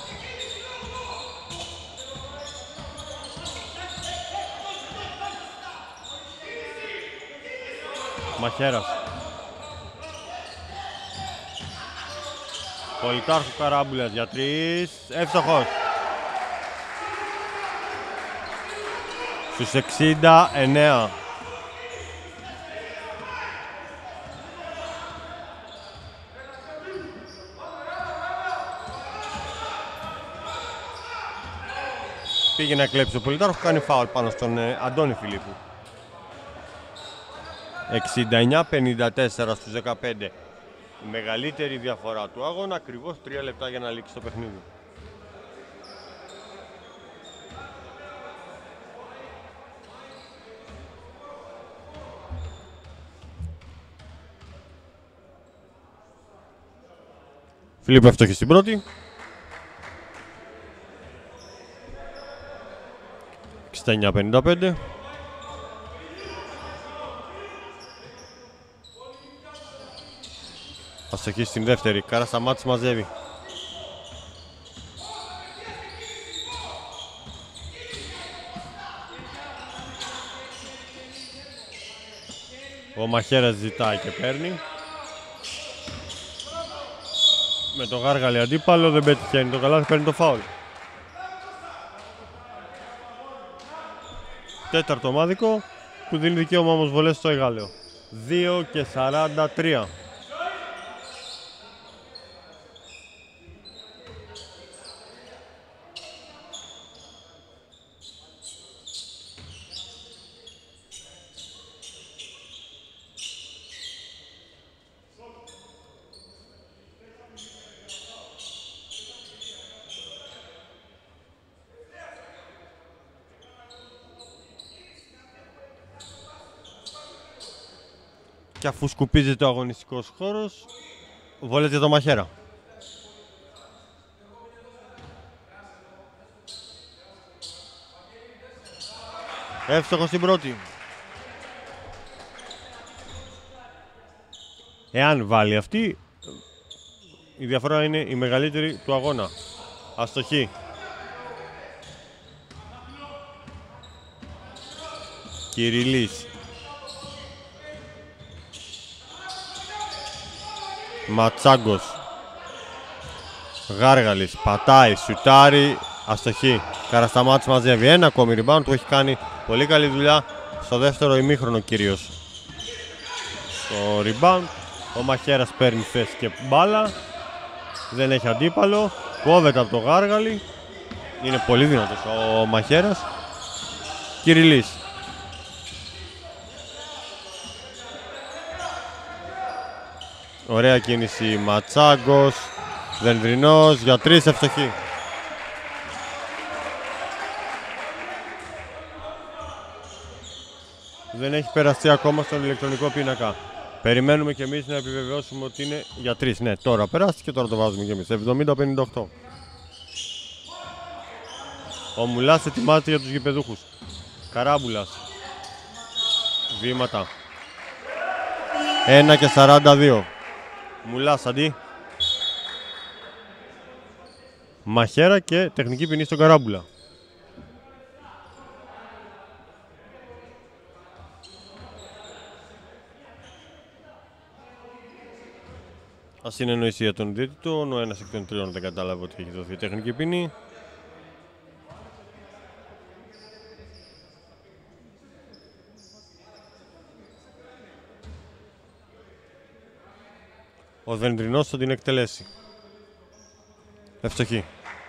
Μαχέρας. Πολυτάρχου Καράμπουλας για 3. Εύστοχος. Στους 69. Πήγε να κλέψει ο Πολυτάρχου, κάνει φάουλ πάνω στον Αντώνη Φιλίππου. 69-54 στους 15. Η μεγαλύτερη διαφορά του αγώνα, ακριβώς 3 λεπτά για να λήξει το παιχνίδι. Φιλίππου εύστοχη στην πρώτη. 69-55. Αστοχή στην δεύτερη. Καρασταμάτης μαζεύει. Ο Μαχέρας ζητάει και παίρνει. Με το Γάργαλη αντίπαλο, δεν πετυχαίνει το καλάθι, παίρνει το φάουλ. Τέταρτο ομάδικο που δίνει δικαίωμα όμως βολές στο Εγάλεο. 2 και 43. Και αφού σκουπίζεται ο αγωνιστικός χώρος, βολές για το Μαχέρα. Εύστοχος στην πρώτη. Εάν βάλει αυτή, η διαφορά είναι η μεγαλύτερη του αγώνα. Αστοχή. Κυριλής. Ματσάγκος. Γάργαλης. Πατάει. Σουτάρει. Αστοχή. Καρασταμάτης μαζεύει. Ένα ακόμη rebound που έχει κάνει πολύ καλή δουλειά στο δεύτερο ημίχρονο κυρίως. Στο rebound. Ο Μαχέρας παίρνει θέση και μπάλα. Δεν έχει αντίπαλο. Κόβεται από το Γάργαλη. Είναι πολύ δυνατός ο Μαχέρας. Κυριλής. Ωραία κίνηση, Ματσάγκος, Δενδρινός για 3, ευστοχή. Δεν έχει περαστεί ακόμα στον ηλεκτρονικό πίνακα. Περιμένουμε και εμείς να επιβεβαιώσουμε ότι είναι για 3. Ναι, τώρα περάστηκε, τώρα το βάζουμε και εμείς. 70-58. Ο Μουλάς ετοιμάζεται για τους γηπεδούχους. Καράμπουλας. Βήματα. 1 και 42. Μουλάς αντί. Μαχαίρα και τεχνική ποινή στον Καράμπουλα. Ασυνεννοησία των διαιτητών, ο ένας εκ των τριών δεν κατάλαβε ότι έχει δοθεί τεχνική ποινή. Ο Δενδρινός θα την εκτελέσει. Ευστοχή.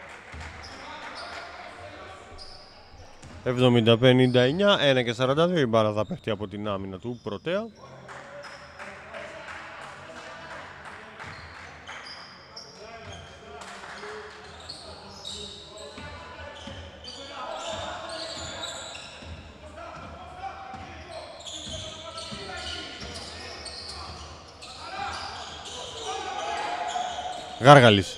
70-59, 1 και 42, η μπάρα θα πέφτει από την άμυνα του Πρωτέα. Γάργαλης.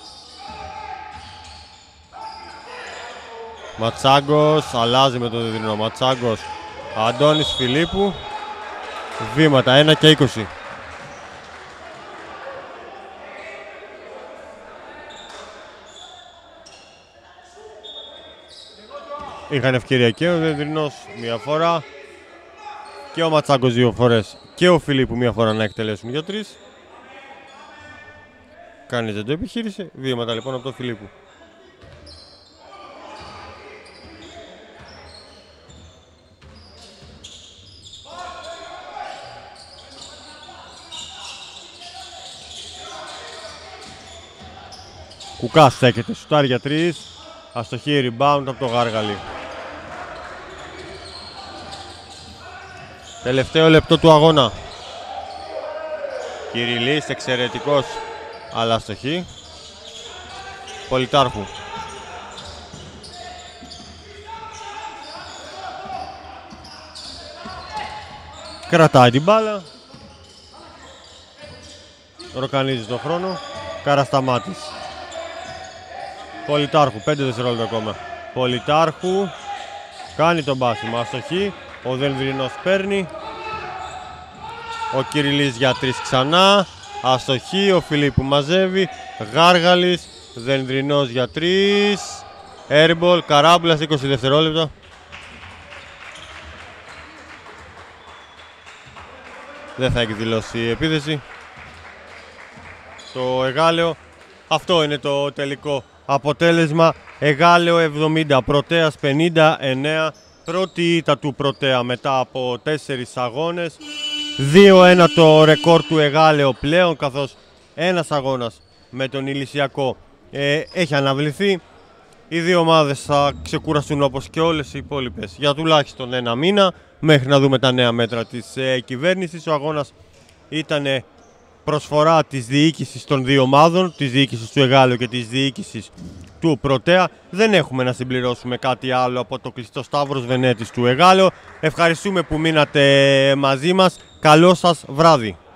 Ματσάγκος, αλλάζει με τον Δεδρινό. Ματσάγκος, Αντώνης Φιλίππου. Βήματα, 1 και 20. Είχαν ευκαιρία και ο Δεδρινός μία φορά και ο Ματσάγκος 2 φορές και ο Φιλίππου μία φορά να εκτελέσουν για 3. Κανείς δεν το επιχείρησε. Βήματα λοιπόν από τον Φιλίππου. Κουκάς στέκεται, σουτάρει για 3. Αστοχή, rebound από το Γάργαλη. Τελευταίο λεπτό του αγώνα. Κυριλής, εξαιρετικός, αλλά αστοχή. Πολιτάρχου. Κρατάει την μπάλα. Ροκανίζει τον χρόνο. Καρασταμάτης. Πολιτάρχου, 5 δευτερόλεπτα ακόμα. Πολιτάρχου. Κάνει τον πάσιμο, αστοχή. Ο Δενδρινός παίρνει. Ο Κυριλής για 3 ξανά. Αστοχή, ο Φιλίππου μαζεύει. Γάργαλης, Δενδρινός για 3. Airball, Καράμπουλας, 20 δευτερόλεπτα. Δεν θα εκδηλώσει η επίθεση. Το Εγάλεο. Αυτό είναι το τελικό αποτέλεσμα. Εγάλεο 70, Πρωτέας 59. Πρώτη ήττα του Πρωτέα μετά από 4 αγώνες. 2-1 το ρεκόρ του Εγάλεο πλέον, καθώς ένας αγώνας με τον Ηλυσιακό έχει αναβληθεί. Οι δύο ομάδες θα ξεκουραστούν όπως και όλες οι υπόλοιπες για τουλάχιστον 1 μήνα, μέχρι να δούμε τα νέα μέτρα της κυβέρνησης. Ο αγώνας ήταν προσφορά της διοίκησης των δύο ομάδων, της διοίκησης του Εγάλεο και της διοίκησης του Πρωτέα. Δεν έχουμε να συμπληρώσουμε κάτι άλλο από το κλειστό Σταύρος Βενέτης του Εγάλεο. Ευχαριστούμε που μείνατε μαζί μας. Καλό σας βράδυ.